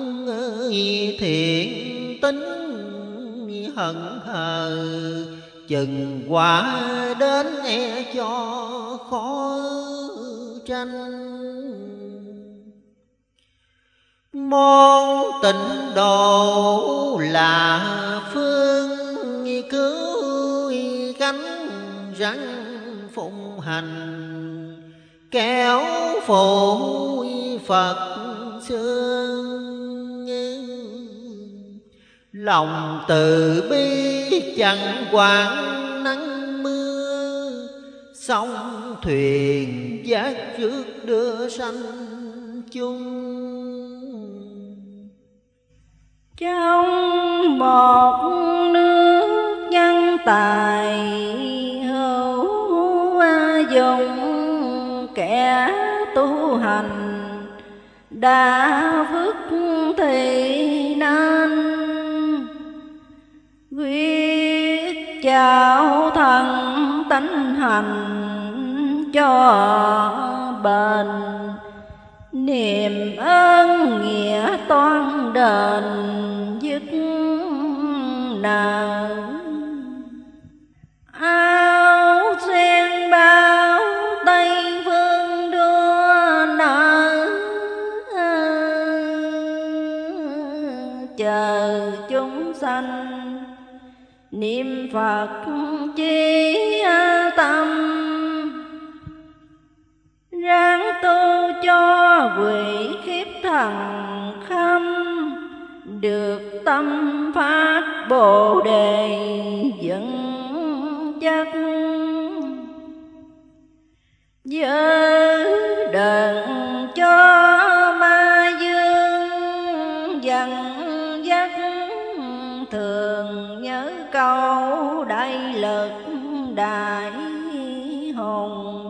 thiện tính hận hờ, chừng quả đến e cho khó tranh. Môn tịnh độ là phương cứu cánh rắn phụng hành, kéo phụ Phật xưa. Lòng từ bi chẳng quản nắng mưa, sông thuyền giác rước đưa sanh chung. Trong một nước nhân tài hữu dùng, kẻ tu hành đã phước thì nên quyết trao thân tánh hành cho bền. Niềm ơn nghĩa toan đền dứt nợ, áo sen bao tây phương đua nở. Chờ chúng sanh niệm Phật chí tâm, ráng tu cho quỷ khiếp thần khâm. Được tâm phát Bồ Đề vững chắc, giữ đờn cho ma dương dần dắt. Thường nhớ câu đại lực đại hùng,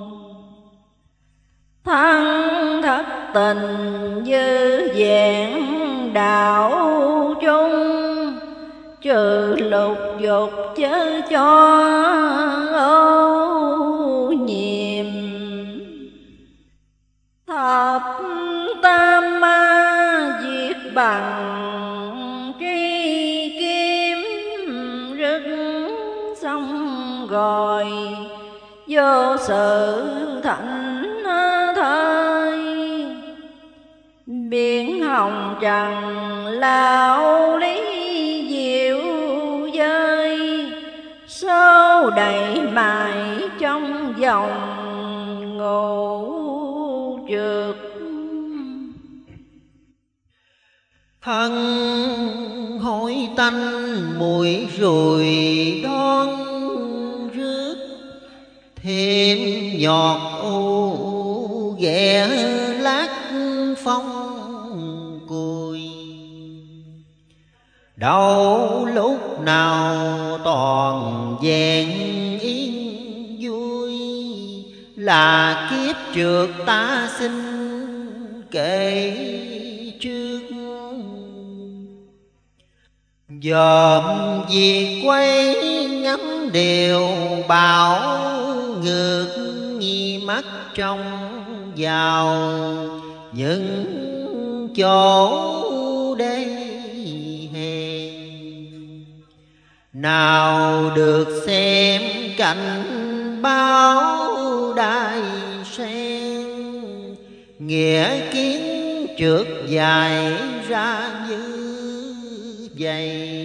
thân thất tình dư vẹn đạo chung. Trừ lục dục chớ cho ô nhiễm, thập tam ma diệt bằng tri kiếm. Rứt xong rồi vô sự thạnh thời, biển hồng trần lao lý diệu dơi. Số đầy mài trong vòng ngũ trượt, thân hối tanh mùi rồi đón rước. Thêm nhọt u ghẻ lát phong cùi, đâu lúc nào toàn vẹn yên vui. Là kiếp trượt ta xin kể trước, dòm việc quay ngắm đều bảo. Ngược nghi mắt trong vào những chỗ đây hèn. Nào được xem cảnh báo đại sen, nghĩa kiến trượt dài ra như vậy.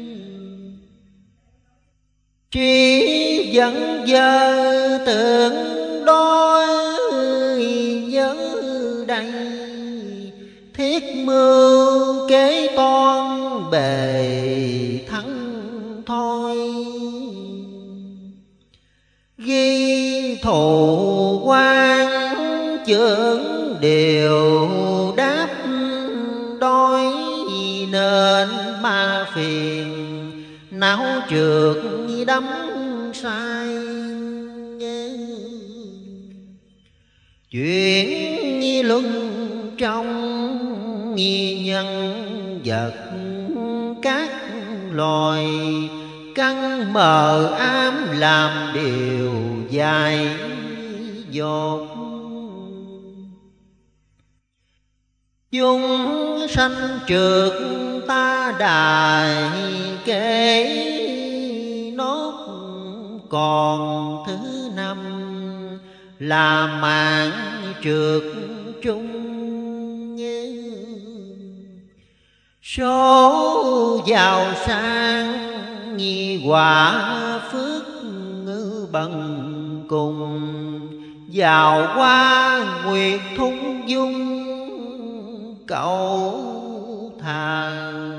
Trí vẫn dơ tưởng đôi nhớ đây, thiết mưu kế toan bề thắng thôi. Ghi thù quan chưởng đều đáp đôi, nên ma phiền não trượt đắm sai. Chuyện nghi luận trong nghi nhân vật các loài, căng mờ ám làm điều dài dột. Chúng sanh trượt ta đài kể nốt, còn thứ năm là mạng trượt trung. Số giàu sang nghi quả phước ngư bằng cùng, giàu qua nguyệt thung dung cậu thà.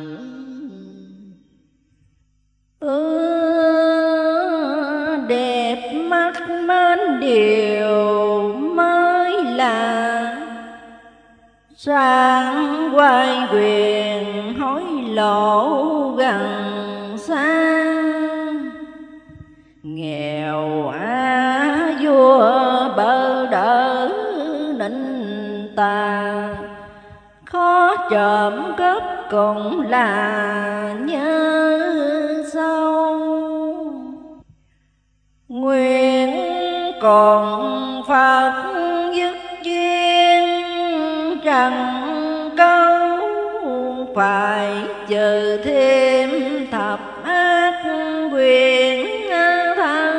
Ừ, đẹp mắt mến điều mới là sáng quay quyền hối lộ gần xa. Nghèo á vua bơ đỡ nịnh tà, khó trộm cướp cũng là nhớ sâu. Nguyện còn Phật dứt duyên trần câu, phải trừ thêm thập ác quyền thân.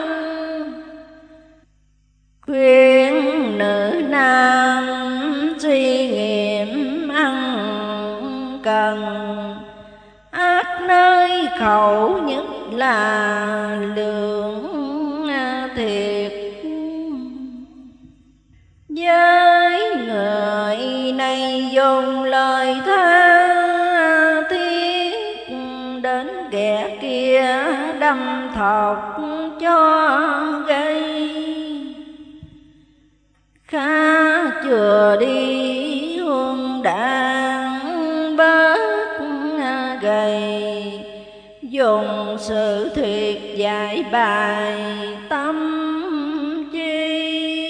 Khuyên nữ nam suy nghiệm ăn cần, ác nơi khẩu nhất là lượng thiệt. Với người này dùng lời tha thiết, đến kẻ kia đâm thọc cho gây. Khá chừa đi hương đàn bớt gầy, dùng sự thiệt giải bài tâm chi.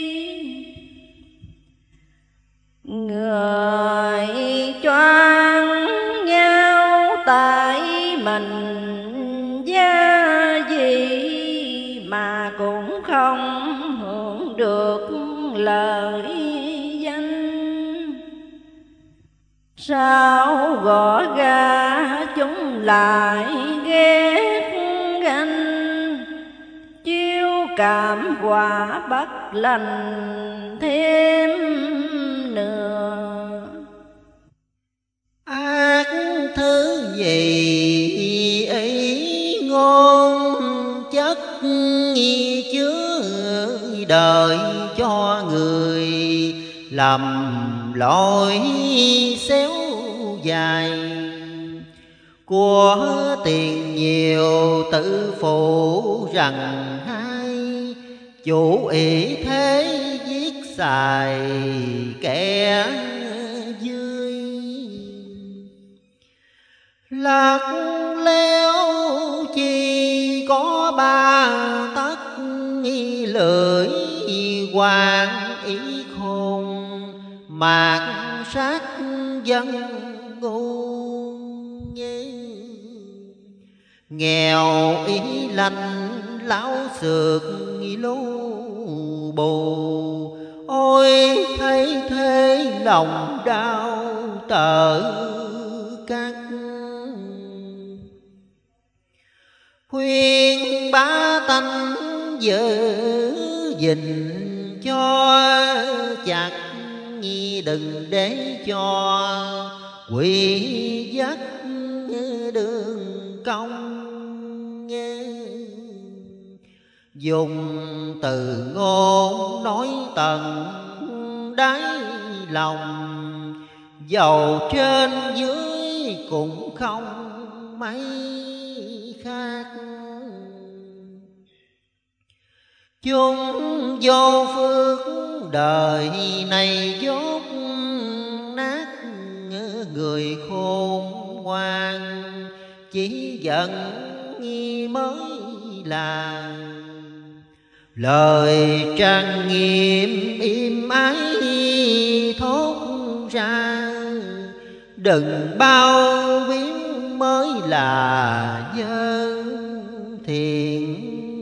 Người choáng nhau tại mình gia gì, mà cũng không hưởng được lời danh. Sao gõ ra chúng lại ghét ganh, chiêu cảm quả bất lành thêm nữa. Ác thứ gì ấy ngôn chất chứa đời cho người lầm lỗi xéo dài. Của tiền nhiều tự phụ rằng hay, chủ ý thế giết xài kẻ dưới. Lạc leo chỉ có ba tấc, lưỡi quan ý khôn, mạt sát dân ngu. Nghèo ý lành lão xược lô bù, ôi thấy thế lòng đau tở cắt. Khuyên bá tánh giữ gìn cho chặt, đừng để cho quỷ dắt đường công. Dùng từ ngôn nói tận đáy lòng, dầu trên dưới cũng không mấy khác. Chúng vô phước đời này dốt nát, người khôn ngoan chỉ giận mới là. Lời trang nghiêm im ái thốt ra, đừng bao biến mới là dân thiện.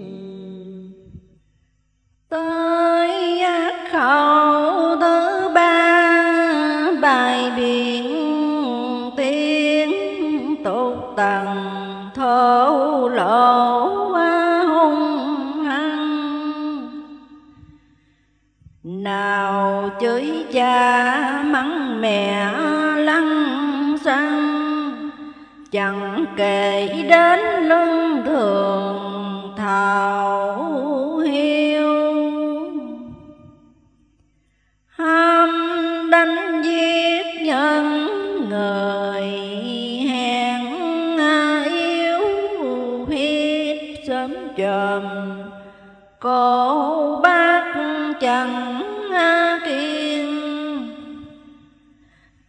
Tới ác khẩu thứ ba, bài biển tiếng tục tầng thổ lộ hung hăng. Nào chửi cha mắng mẹ lăng xăng, chẳng kể đến lương thường thảo hiu. Ham đánh giết nhân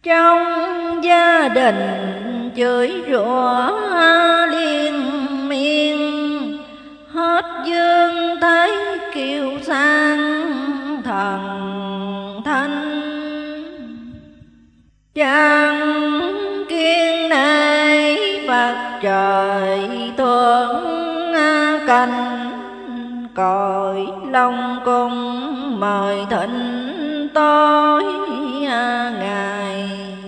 Trong gia đình chửi rủa liên miên, hết dương thấy kiêu sang thần thanh. Chẳng kiên nể Phật trời thương canh, cõi Long Cung mời thịnh tối ngày.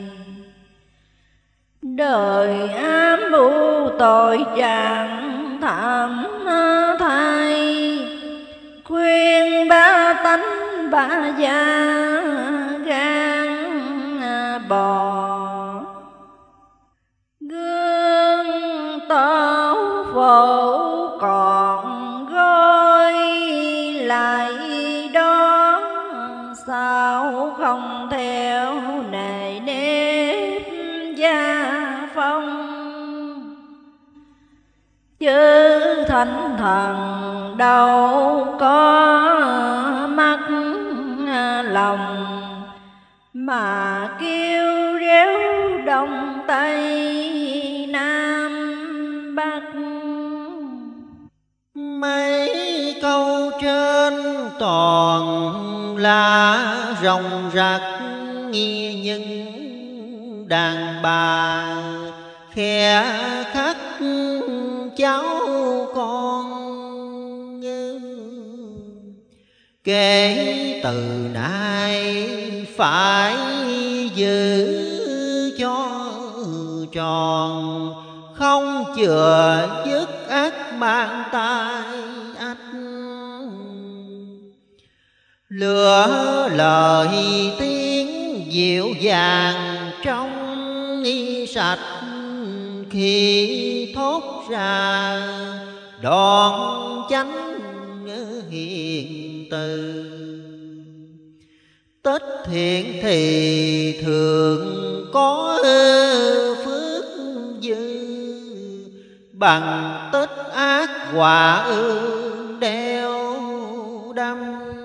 Đời ám u tội trạng thảm thay, khuyên ba tánh ba gia gan bò. Gương tổ phụ còn gói lại đó, sao không theo nề nếp gia phong. Chứ thánh thần đâu có mắt lòng, mà kêu réo đông tây nam bắc. Mấy câu trên toàn là ròng rạc nghe, những đàn bà khe khắc cháu con. Kể từ nay phải giữ cho tròn, không chừa dứt ác mang tai ách. Lửa lời tiếng dịu dàng trong ni sạch, khi thốt ra đoạn chánh hiền từ. Tích thiện thì thường có phước dư, bằng tích ác quả ương đeo đâm.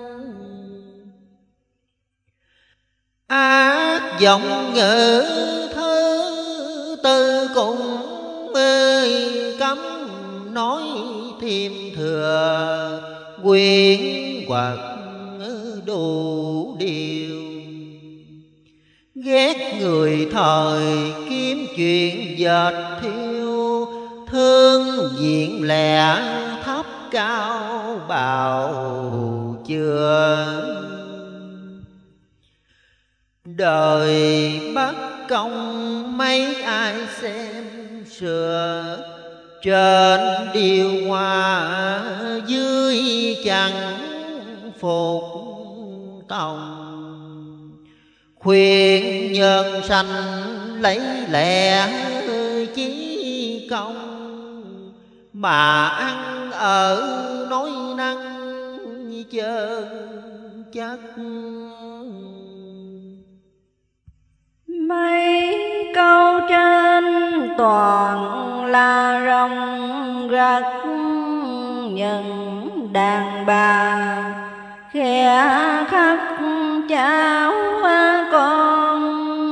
Ác giọng ngữ thứ tư cùng ơi cấm, nói thêm thừa quyển hoặc đủ điều. Ghét người thời kiếm chuyện dệt thiêu, thương diện lẻ thấp cao bào chưa. Đời bất công mấy ai xem sửa, trên điều hòa dưới chẳng phục tòng. Khuyên nhân sanh lấy lẽ chí công, mà ăn ở nói năng chơn chắc. Mấy câu trên toàn là rong rạc, những đàn bà khe khắc cháu con.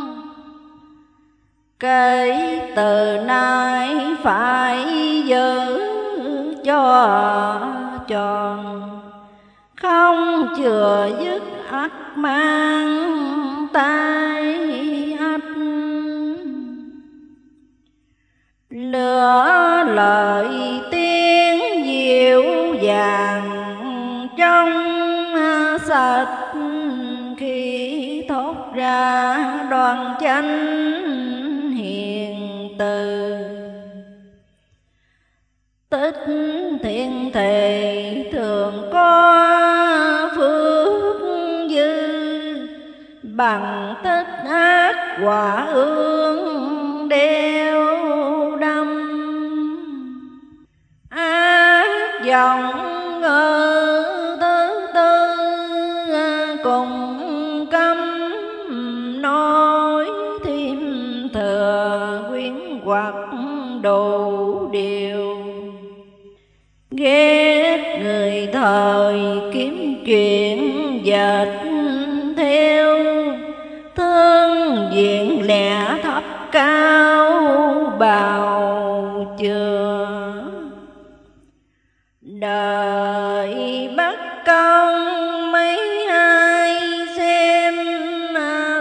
Kể từ nay phải giữ cho tròn, không chừa dứt ắt mang tay ách. Lửa lời tiếng dịu dàng trong sạch, khi thốt ra đoan chánh hiền từ. Tích thiện thề thường có phước dư, bằng tích ác quả ương đeo đâm. Ác dòng ngờ thứ tư cùng cấm, nói thêm thừa quyến hoặc đủ điều. Ghét người thời kiếm chuyện dệt theo, thương diện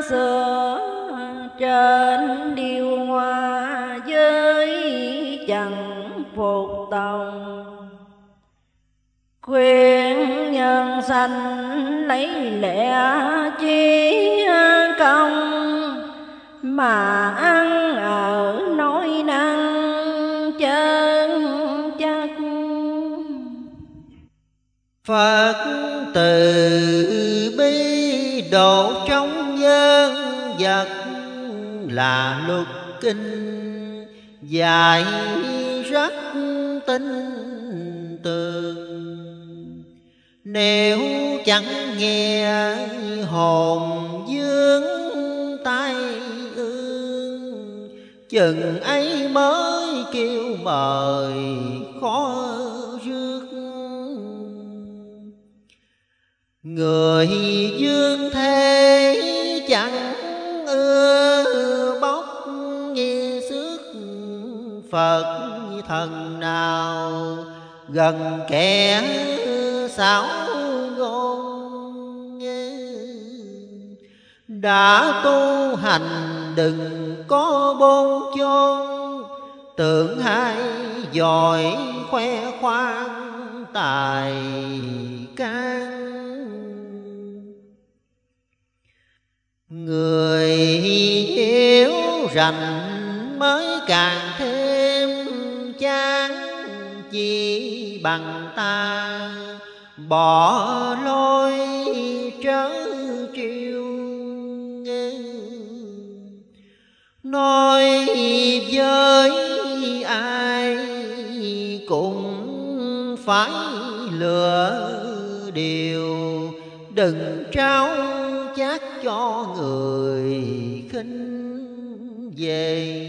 xưa trên điều hòa với chẳng phục tòng, khuyên nhân sanh lấy lẽ chí công, mà ăn ở nói năng chân chắc. Phật từ bi độ trong nhân vật, là luật kinh dạy rất tinh tường. Nếu chẳng nghe hồn dương tai ương, chừng ấy mới kêu mời khó rước. Người dương thế chẳng ưa bóc nghe xước, Phật thần nào gần kẻ xảo ngôn. Đã tu hành đừng có bôn chôn, tưởng hai giỏi khoe khoang tài can. Người hiểu rành mới càng thêm chán, chỉ bằng ta bỏ lối trớ trêu. Nói với ai cũng phải lựa điều, đừng trao chát cho người khinh về.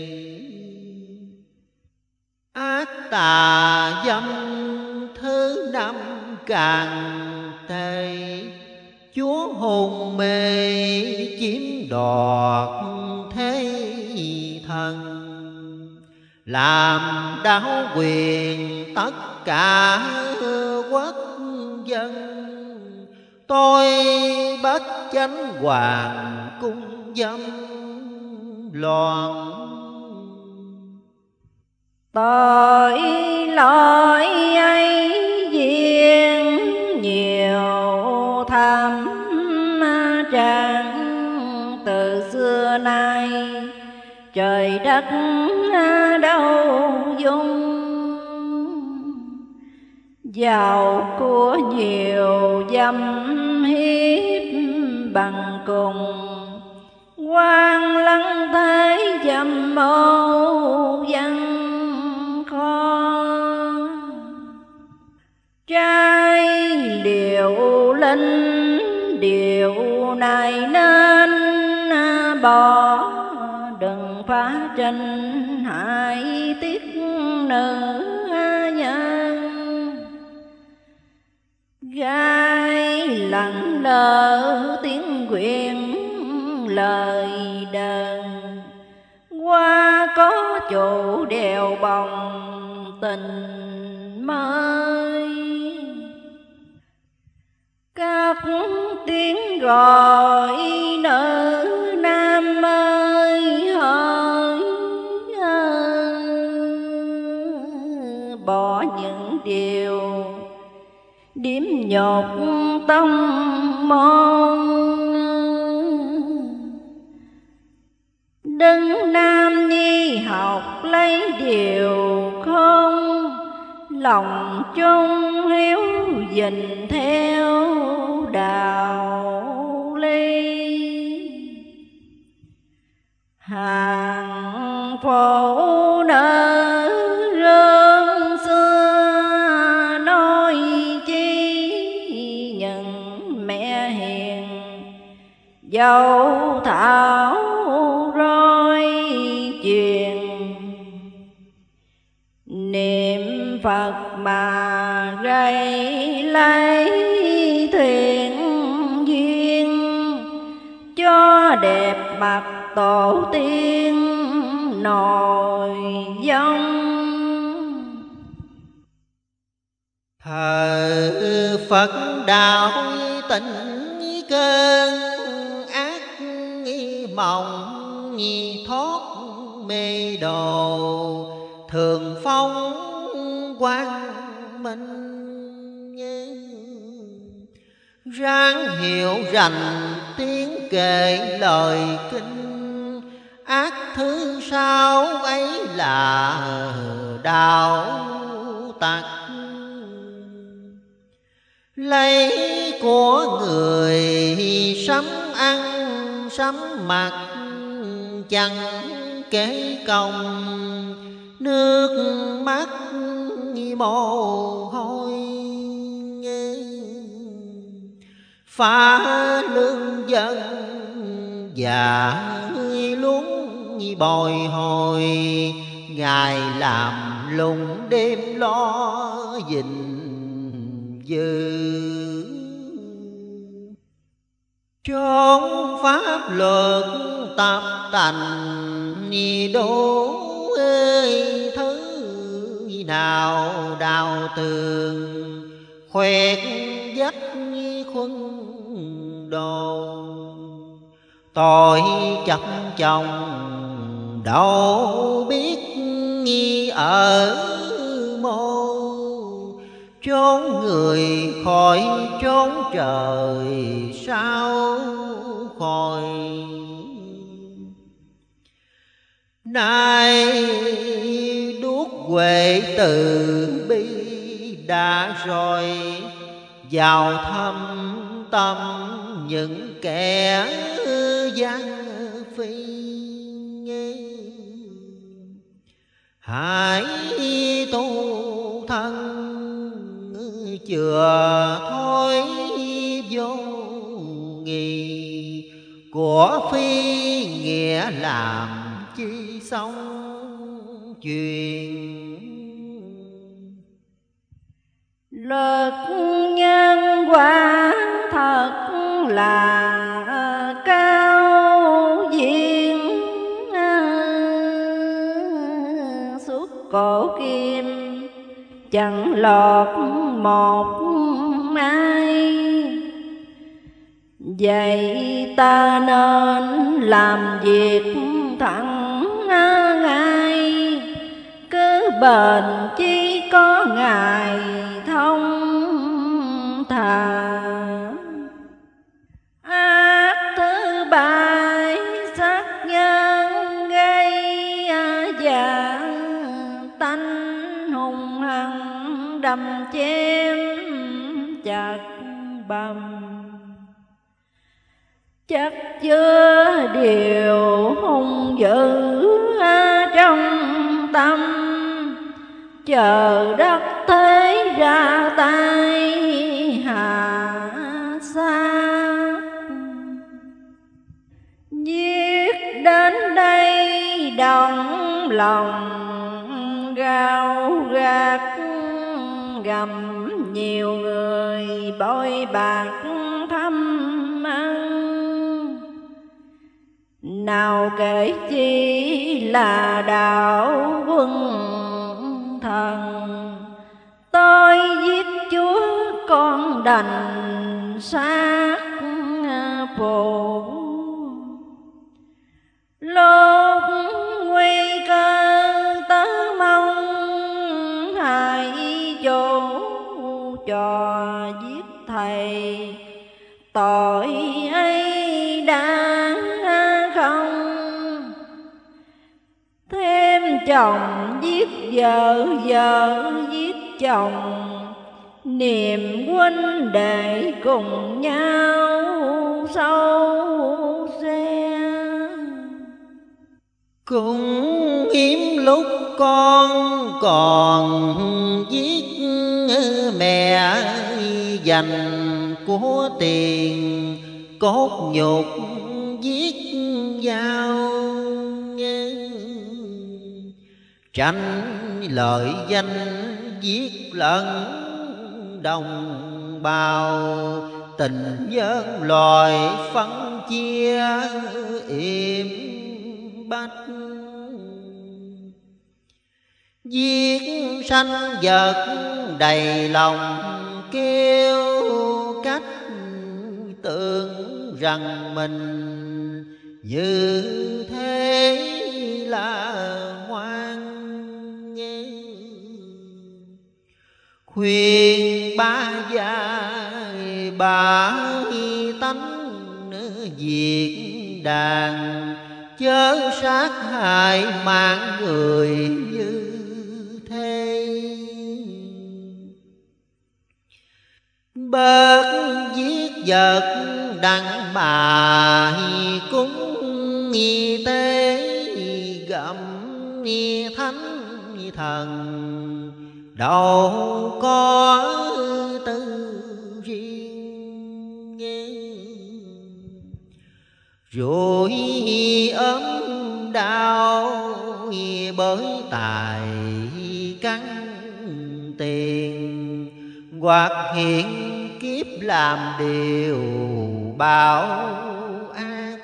Ác tà dâm thứ năm càng tệ, chúa hồn mê chiếm đoạt thế thần, làm đảo quyền tất cả quốc dân. Tôi bất chánh hoàng cung dâm loạn, tội lỗi ấy duyên nhiều tham tràn. Từ xưa nay trời đất đâu dung, giàu của nhiều dâm hiếp bằng cùng. Quan lăng thế dâm mâu văn khó, trai liều linh điều này nên bỏ. Đừng phá tranh hại tiếc nữ nhân, gái lặng lờ tiếng quyền lời đờn. Qua có chủ đèo bồng tình mới, các tiếng gọi nữ nam ơi hỡi. Bỏ những điều điểm nhột tông môn, đấng nam nhi học lấy điều không. Lòng chung hiếu dình theo đạo lý, hàng phụ nữ rương xưa nói chi. Những mẹ hiền dâu thảo roi truyền, niệm Phật mà gây lấy thuyền duyên. Cho đẹp mặt tổ tiên nồi giống, thờ Phật đạo tịnh cơn ác nghi mộng thoát mê đồ, thường phong quang minh ráng hiểu rành tiếng kể lời kinh, ác thứ sao ấy là đạo tặc, lấy của người sắm ăn sắm mặc, chẳng kể công nước mắt mồ hôi, phá lương dân và luống bồi hồi, ngày làm lùng đêm lo gìn giữ, chốn pháp luật tập tành đố ơi, thứ nào đào tường khoét vách khuân đồn, tội chập chồng đâu biết ở mô, chốn người khỏi chốn trời sao khỏi. Nay đuốc huệ từ bi đã rồi, vào thăm tâm những kẻ gian phi, hãy tu thân chừa thôi vô nghi, của phi nghĩa làm chi xong chuyện. Luật nhân quả thật là cao duyên, suốt cổ kim chẳng lọt một ai, vậy ta nên làm việc thẳng ngay, cứ bền chi có ngày thông thà. Ác thứ bài sát nhân gây dạ, tánh hung hăng đâm chém chặt bầm, chắc chứa điều hung dữ trong tâm, chờ đất thế ra tay hạ sát. Giết đến đây đồng lòng gào gạt, gầm nhiều người bội bạc thăm ăn, nào kể chi là đạo quân thần. Tôi giết Chúa con đành xác phụ, lúc nguy cơ tớ mong hãy chỗ trò giết thầy, tội ấy đáng không. Thêm chồng giết vợ, vợ giết chồng, niềm huynh đệ cùng nhau sâu xe. Cũng hiếm lúc con còn giết mẹ, dành của tiền cốt nhục giết nhau, tranh lợi danh giết lẫn đồng bào, tình nhân loài phân chia im bách. Giết sanh vật đầy lòng kêu cách, tưởng rằng mình như thế là ngoan. Khuyên ba giai ba tánh diệt đàn, chớ sát hại mạng người như thế. Bớt giết vật đặng bà cúng nghi tế, gặm nghi thánh thần đâu có tư riêng. Rồi ốm đau bởi tài cắn tiền, hoặc hiện kiếp làm điều bạo ác.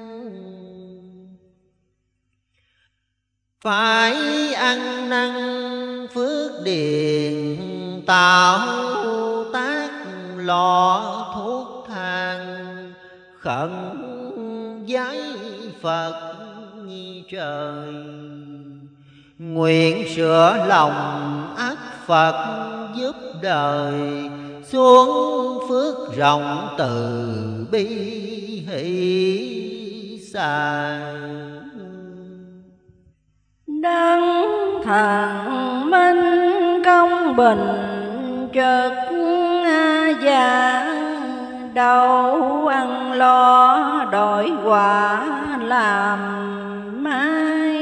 Phải ăn năn phước điền, tạo tác lò thuốc thang, khẩn vái Phật trời. Nguyện sửa lòng ác Phật giúp đời, xuống phước rộng từ bi hỷ xà. Đấng thần minh công bình trực giả, đâu ăn lo đổi quả làm mai.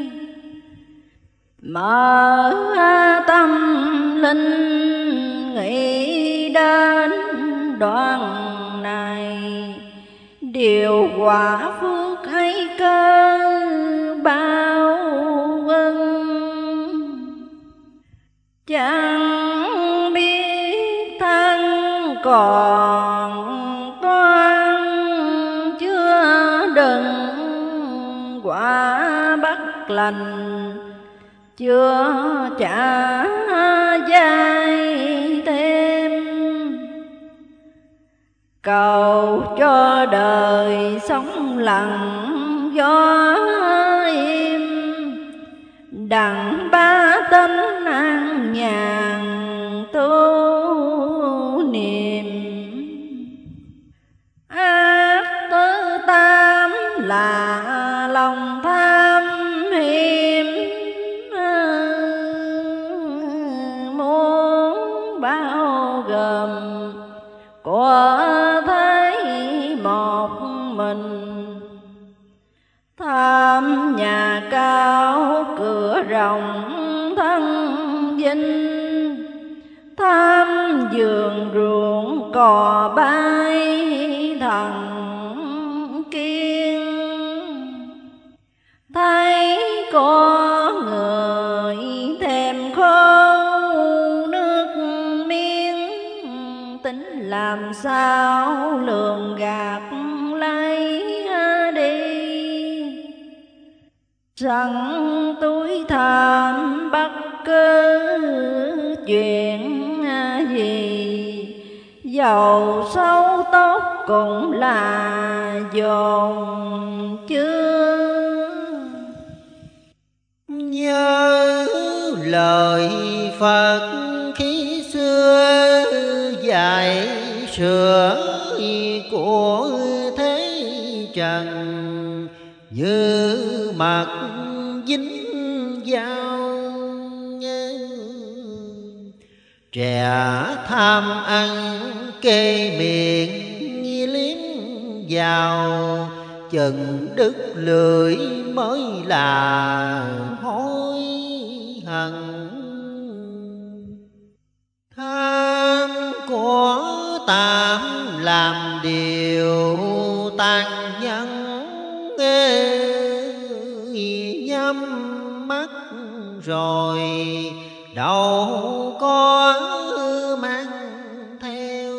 Mở tâm linh nghĩ đến đoạn này, điều quả phước hay cơ bao ân. Chẳng biết thân còn toan, chưa đừng quả bất lành, chưa trả dai thêm. Cầu cho đời sống lặng gió im, đặng ba tánh an nhàn tu niệm. Ác tứ tam là lòng tham hiểm, muốn bao gồm của thấy một mình. Tham nhà cao cửa rộng thân vinh, tham vườn ruộng cò bay thần kiên. Thấy có người thèm khô nước miếng, tính làm sao lường gạt lấy đi. Rằng túi tham bất cứ chuyện gì, dầu xấu tốt cũng là dồn chưa. Nhớ lời Phật khi xưa dạy sửa của thế trần, như mặt dính dao. Trẻ tham ăn kê miệng nghi liếm vào, chừng đứt lưỡi mới là hối hận. Tham của tạm làm điều tàn nhẫn, nhắm mắt rồi đâu có mang theo.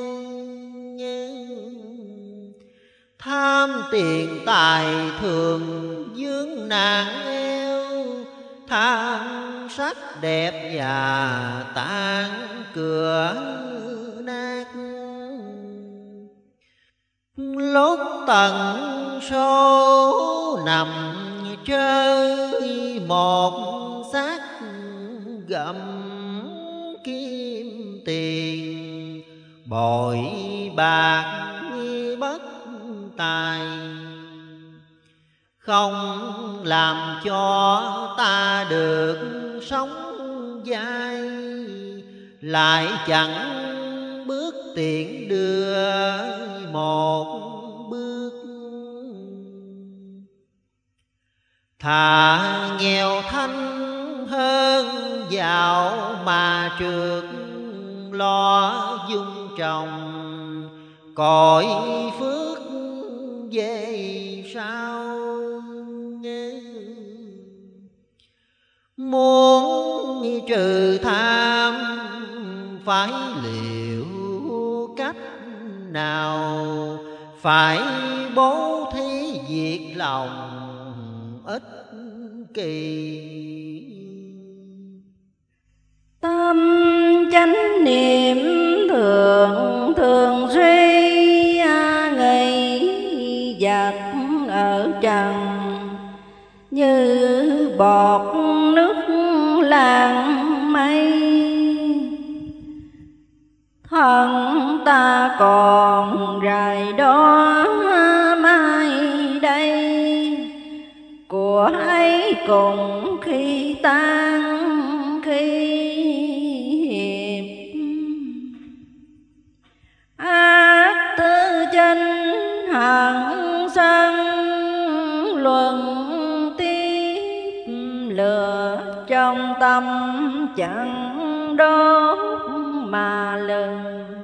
Tham tiền tài thường vướng nạn eo, tham sắc đẹp và tan cửa nát. Lốt tận số nằm chơi một xác gặm kim tiền, bội bạc bất tài, không làm cho ta được sống dai, lại chẳng bước tiện đưa một bước. Thà nghèo thanh hơn giàu mà trượt, lo dung trồng cõi phước về sau. Muốn trừ tham phải liệu cách nào, phải bố thí việc lòng ích kỳ. Tâm chánh niệm thường thường suy, nghĩ vật ở trần như bọt nước làng mây. Thân ta còn rài đó mai đây, của ấy cùng khi tan khi hiệp. Ác tư chinh hận sân luận tiếp, lửa trong tâm chẳng đốt mà lừng.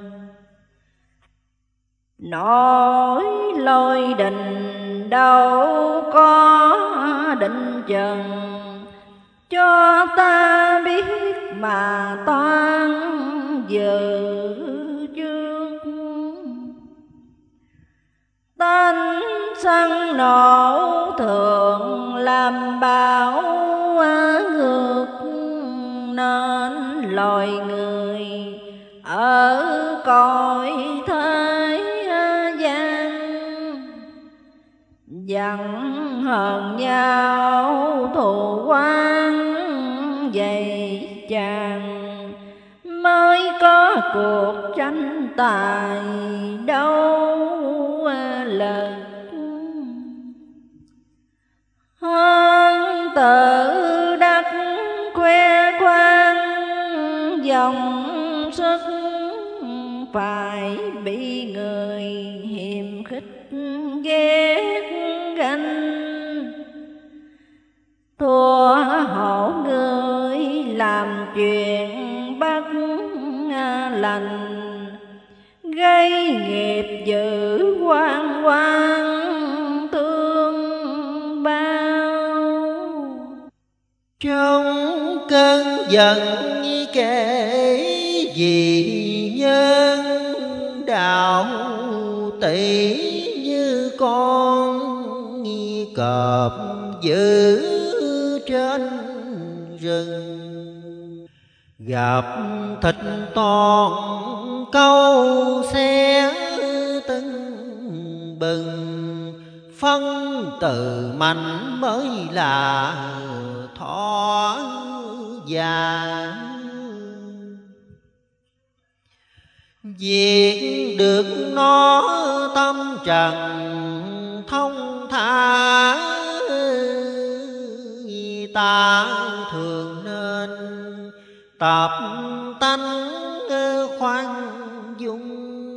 Nỗi lôi đình đâu có định chừng, cho ta biết mà toan dự trước. Tánh sân nổ thường làm bão ngược, nên loài người ở cõi thế gian giận hờn nhau thù oán dày chàng, mới có cuộc tranh tài đâu lần. Hơn tự đắc khoe khoang dòng sức, phải bị người hiềm khích ghét ganh. Thua hổ người làm chuyện bất lành, gây nghiệp dữ oan oan thương bao. Trong cơn giận kể vì nhân đạo, tỷ như con cọp giữ trên rừng. Gặp thịt toàn câu xe tưng bừng, phân từ mạnh mới là thỏ già. Việc được nó tâm trần thông thả, ta thường nên tập tánh khoan dung.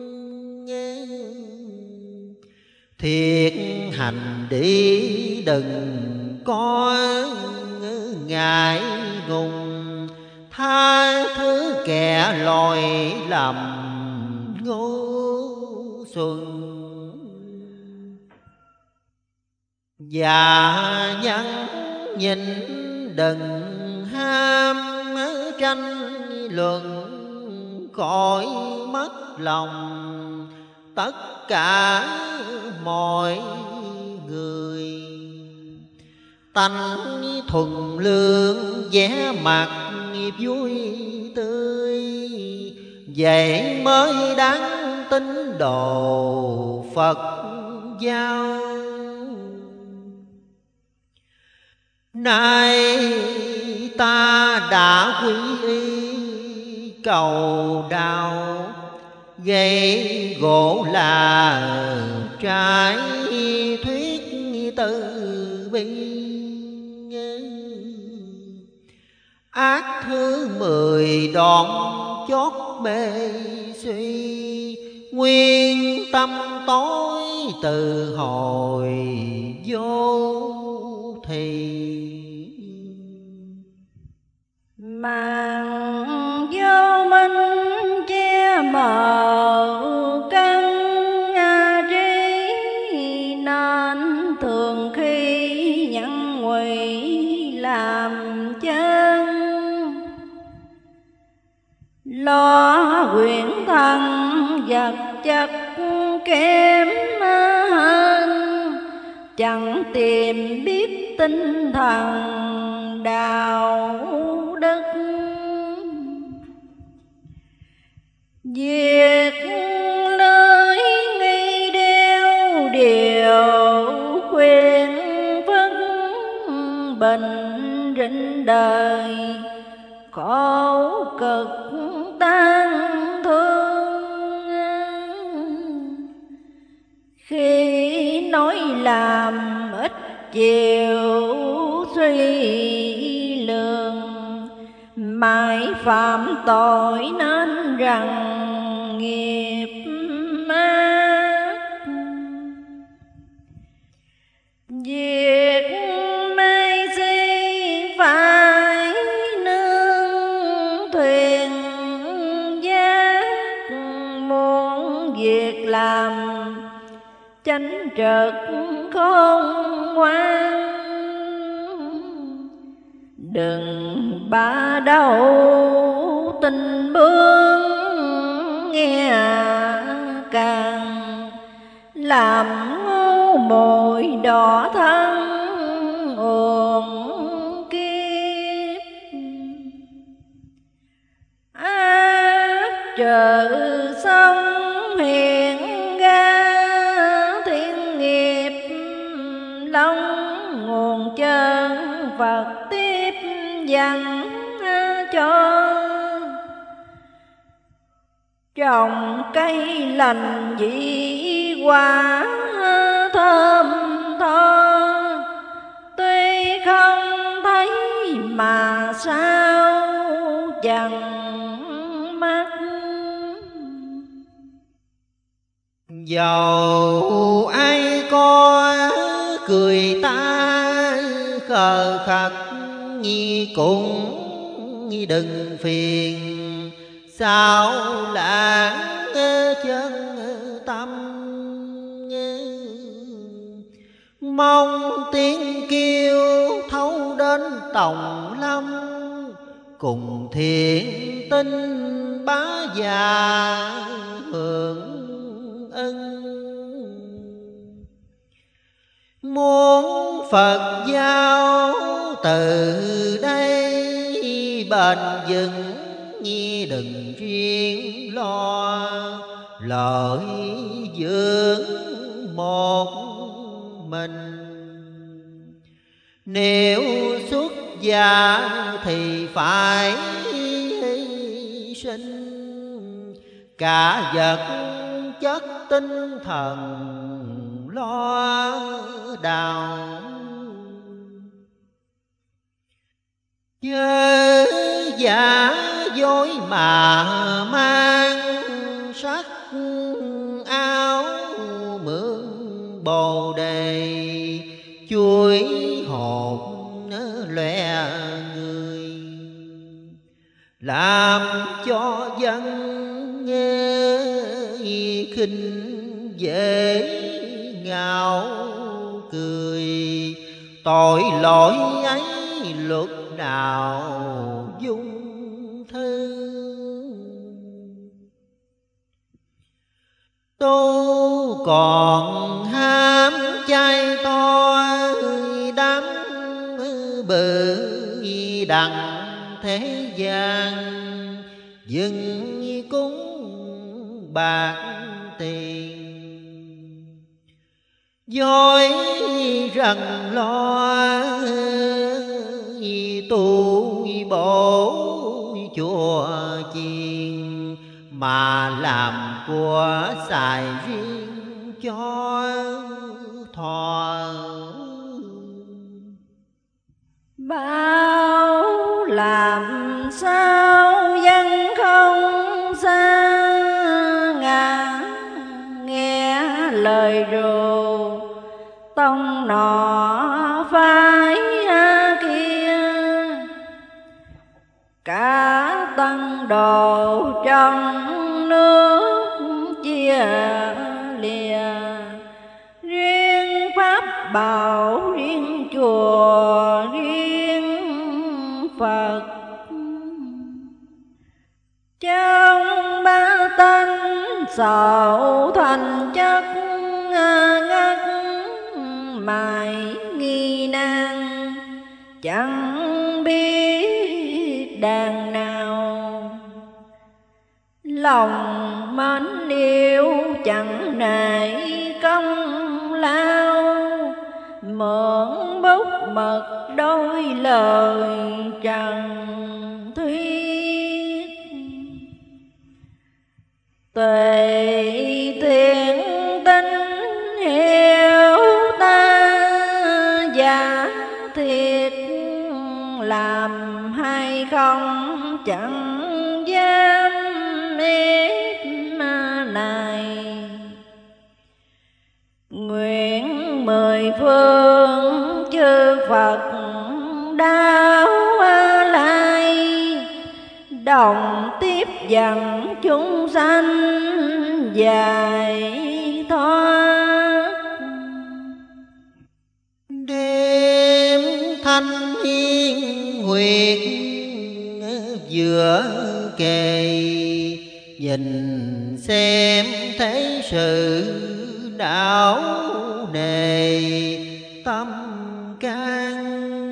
Thiệt hành đi đừng có ngại ngùng, tha thứ kẻ lòi lầm ngu xuân. Và nhân nhìn đừng ham tranh luận, khỏi mất lòng tất cả mọi người. Tánh thuần lương vẻ mặt vui tươi, vậy mới đáng tín đồ Phật giáo. nay ta đã quy y cầu đạo, gây gỗ là trái thuyết từ bi. Ác thứ mười đoạn chót mê suy, nguyên tâm tối từ hồi vô thì. Màn vô minh che mờ căn trí, nên thường khi nhận ngụy làm chân. Lo quyển thân vật chất kém hơn, chẳng tìm biết tinh thần đạo đức. Việc lưới nghi đeo điều, khuyên phất bình rình đời, khổ cực tan thương. Khi nói làm ít chiều suy lường, mãi phạm tội nên rằng nghiệp ác. Việc mê si phải nương thuyền giác, muốn việc làm chánh trực không ngoan. Đừng bá đầu tình bướng, nghe càng làm ngu muội đỏ thân uổng kiếp. Ác trợ xong hiện ra thiên nghiệp, long nguồn chân Phật tiếp dặn cho. Trồng cây lành dĩ quả thơm tho, tuy không thấy mà sao chẳng mắt. Dầu ai có cười ta khờ khật, nhi cũng nhi đừng phiền. Sao lãng chân tâm, mong tiếng kêu thấu đến tòng lâm, cùng thiện tinh bá già hưởng ân. Muốn Phật giáo từ đây bền vững, nhi đừng riêng lo lợi dưỡng một mình. Nếu xuất gia thì phải hy sinh cả vật chất tinh thần lo đào. Chớ giả dối mà mang sắc áo mượn bồ đề, chuối hột lòe người, làm cho dân nghe khinh dễ ngạo cười. Tội lỗi ấy luật nào dung thư, tu còn ham chay to đắm bự đặng thế gian. Dừng cúng bạc tiền, dối rằng lo bổ chùa chiền, mà làm của xài riêng cho thọ. Bao làm sao dân không xa ngã, nghe lời rù tông nọ phái kia. Cả tăng đồ trong nước chia lìa, riêng pháp bảo riêng chùa riêng Phật. Trong ba tánh sầu thành chất ngất, mãi nghi nan chẳng biết đàn nào. Lòng mến yêu chẳng nể công lao, mượn bút mực đôi lời trần thuyết. Tuệ thiện tinh hiểu ta, giả thiệt làm hay không chẳng dám biết này. Nguyện mười phương chư Phật đạo lai, đồng tiếp dẫn chúng sanh giải thoát. Đêm thanh hiên nguyệt vừa kề, nhìn xem thấy sự não nề tâm can.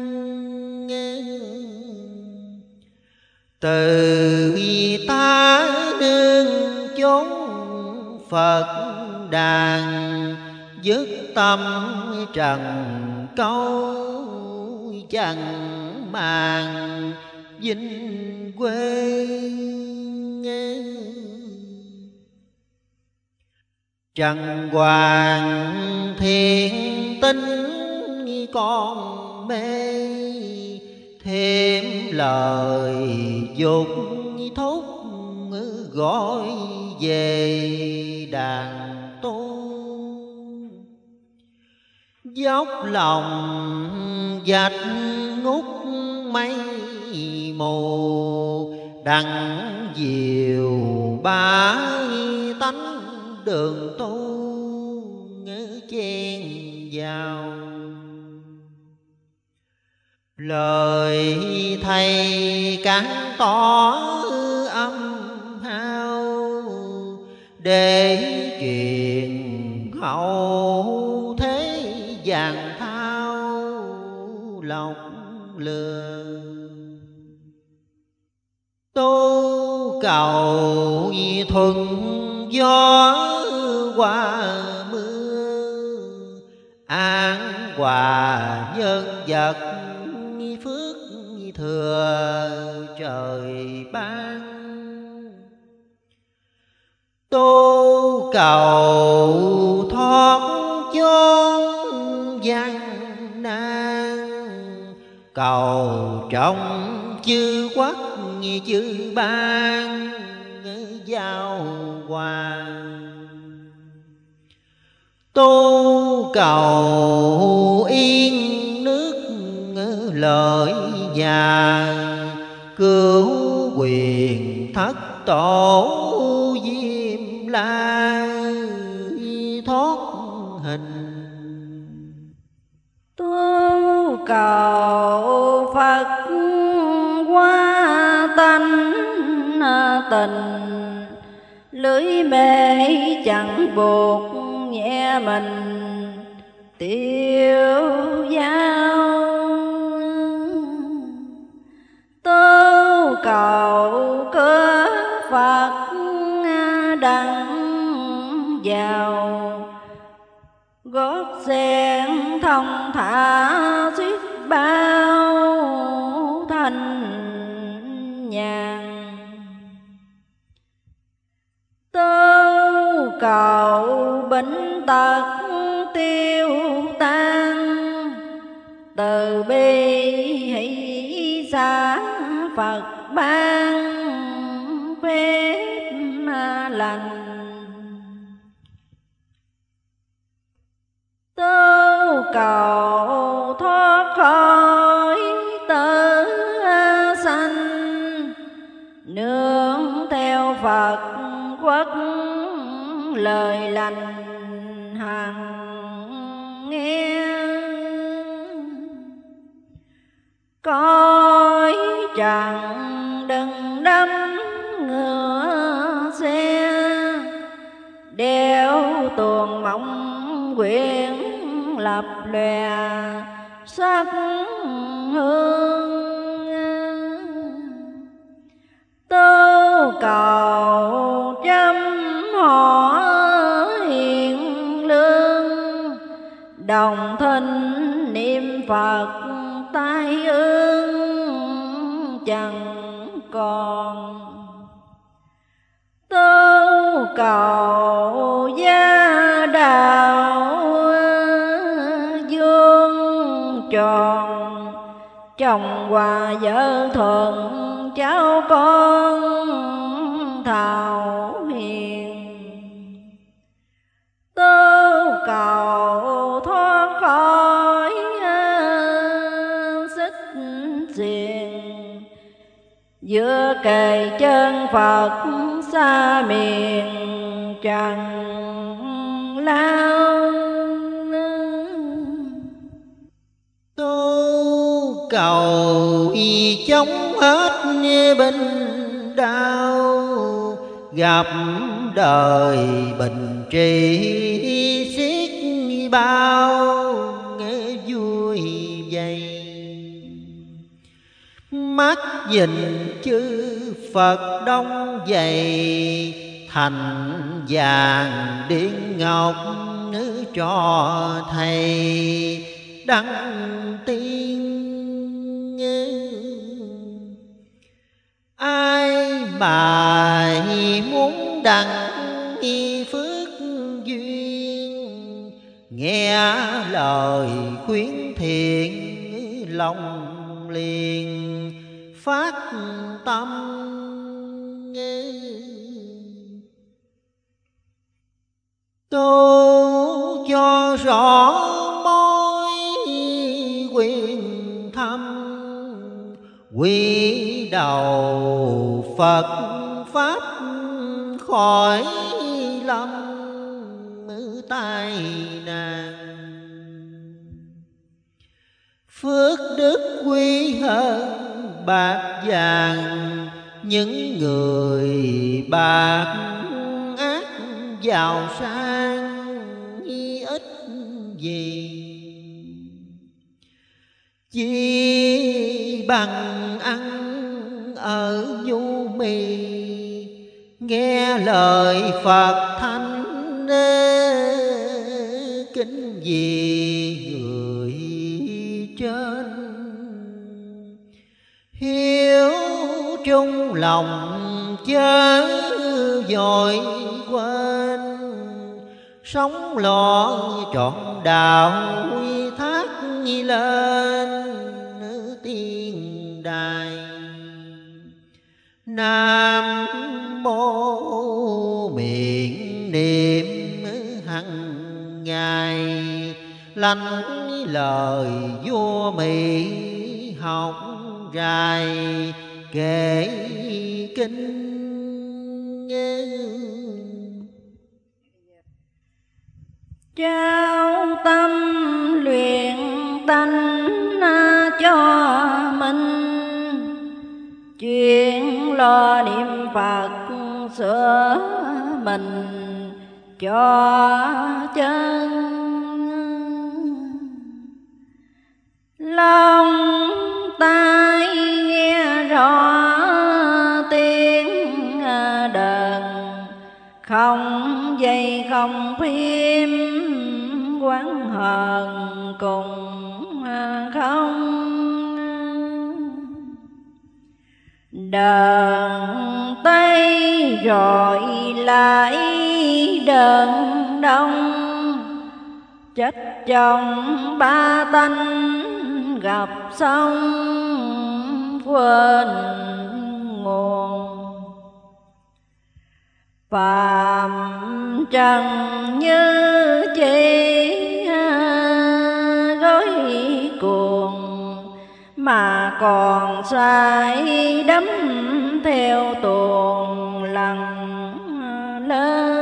Từ ta nương chốn Phật đàn, dứt tâm trần câu chẳng màng vinh quê. Trần hoàng thiên tinh con mê, thêm lời dục thúc gọi về đàn tu. Dốc lòng dạch ngút mây mù, đặng diệu ba tánh đường tu chen vào. Lời thầy cắn tỏ âm hao, để truyền hậu thế gian thao lọc lừa. Tu cầu thuận gió qua mưa, an hòa nhân vật phước thừa trời ban. Tu cầu thoát chốn gian nan, cầu trong chư quốc chư ban giao hòa. Tu cầu yên nước lợi nhà, cứu quyền thất tổ Diêm La thoát hình. Tu cầu Phật qua tánh tình, lưới mê chẳng buộc nhẹ mình tiêu dao. Tu cầu cơ Phật đặng vào, gót sen thông thả suýt bao thanh từ bi hỷ xá Phật ban phép lành. Tu cầu thoát khỏi tử sanh, nương theo Phật khuất lời lành hằng nghe. Cõi trần đừng đắm ngựa xe, đeo tuồng mộng quyển lập lòe sắc hương. Tu cầu chăm họ hiền lương, đồng thinh niệm Phật tai ương chẳng còn. Tu cầu gia đạo vương tròn, chồng hòa vợ thuận cháu con thảo hiền. Tu cầu thoát khỏi xích xiềng, giữa kề chân Phật xa miền trần lao. Tu cầu y chống hết bệnh đau, gặp đời bình trị xiết bao nghe vui vậy. Mắt nhìn chư Phật đông dày, thành vàng điện ngọc nữ trò thầy đăng tiên. Ai mà muốn đặng phước duyên, nghe lời khuyến thiện lòng liền phát tâm. Tu cho rõ mối quyền thâm, quy đầu Phật pháp khỏi lâm tai nạn. Phước đức quý hơn bạc vàng, những người bạc ác giàu sang ít gì. Chỉ bằng ăn ở nhu mì, nghe lời Phật thánh kính vì người trên. Hiếu trung lòng chớ vội quên, sống lo trọn đạo thác lên tiên đài. Nam mô miệng niệm hằng ngày, lánh lời vua Mỹ học rài kể kinh. Trao tâm luyện tánh cho mình, chuyện lo niệm Phật sửa mình cho chân. Lòng tai nghe rõ tiếng đờn, không dây không phim quán hờn cùng không. Đờn Tây rồi lại đờn Đông, chết trong ba tánh gặp sông quên nguồn. Phàm trần như chỉ gói cuồng, mà còn say đắm theo tuồng lặng lơ.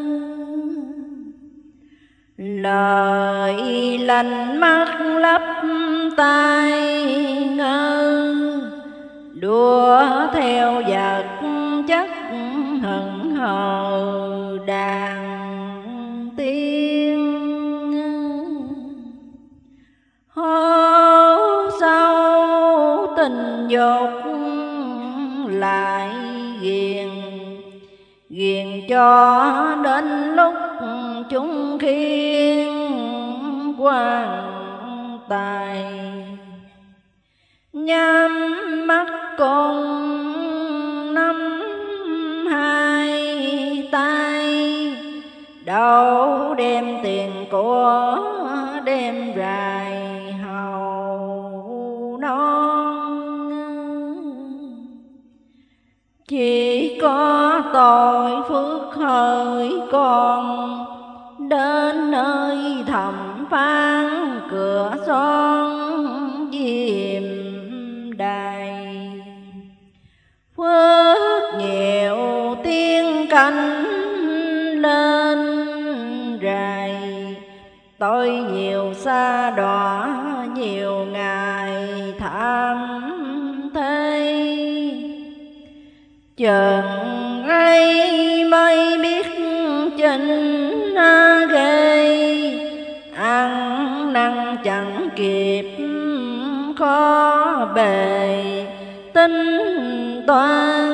Lời lành mắt lấp tai ngơ, đua theo vật chất hận hờ đàn tiên. Hố sâu tình dục lại ghiền, ghiền cho đến lúc chúng khiên quan tài. Nhắm mắt cùng năm hai tay, đâu đem tiền của đem rài hầu non. Chỉ có tội phước hỡi con, đến nơi thẩm phán cửa son diêm đài. Phước nhiều tiên cánh lên rài, tôi nhiều xa đọa nhiều ngày tham thế. Chừng ấy mới biết chính ghê, ăn năn chẳng kịp khó bề tính toán.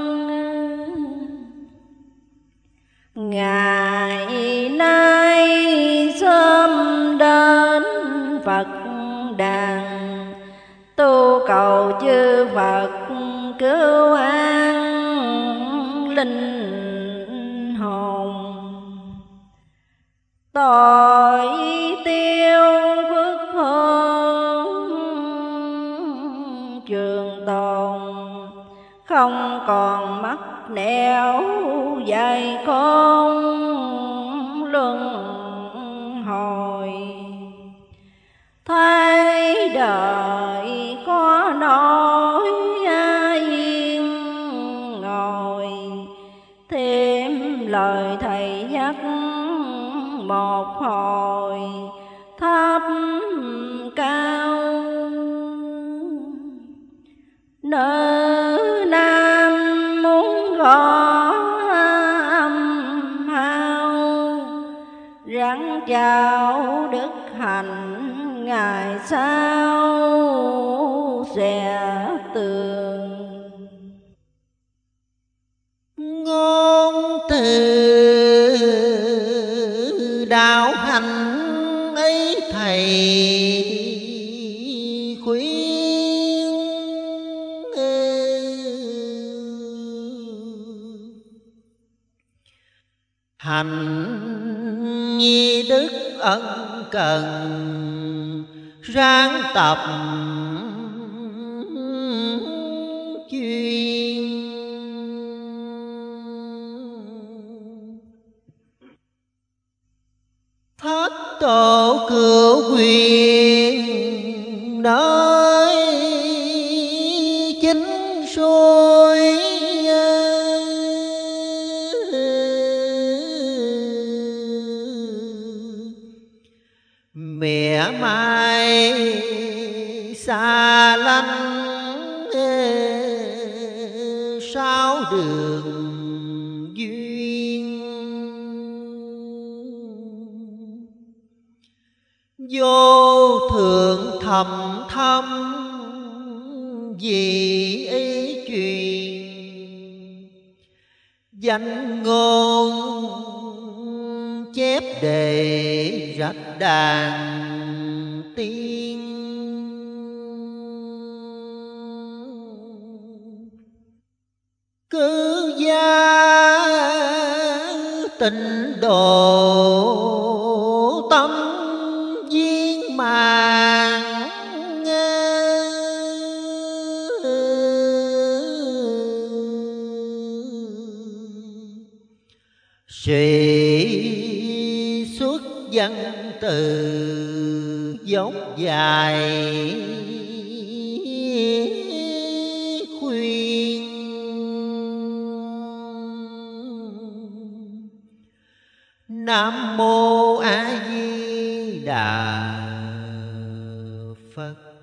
Ngày nay sớm đến Phật đàn, tu cầu chư Phật cứu an linh hồn. Tội tiêu phước hương trường tồn, không còn mắc nẻo dài con luân hồi. Thấy đời khó nói ai yên ngồi, thêm lời thầy nhắc một hồi thấp cao. Nữ nam muốn gõ âm hao, ráng chào đức hạnh ngày sau sẽ tường. Ngôn từ đạo hành ấy thầy khuyên, hành nhi đức ân cần ráng tập chuyên. Thất tổ cửu quyền nói chính xuôi, mẹ mai xa lánh sáu đường duyên. Vô thượng thầm thâm vì ý truyền, danh ngôn chép đề rạch đàn tiên. Cứ gia tịnh độ tâm viên màng, Suy xuất văn từ dốc dài khuyên, Nam mô A Di Đà Phật.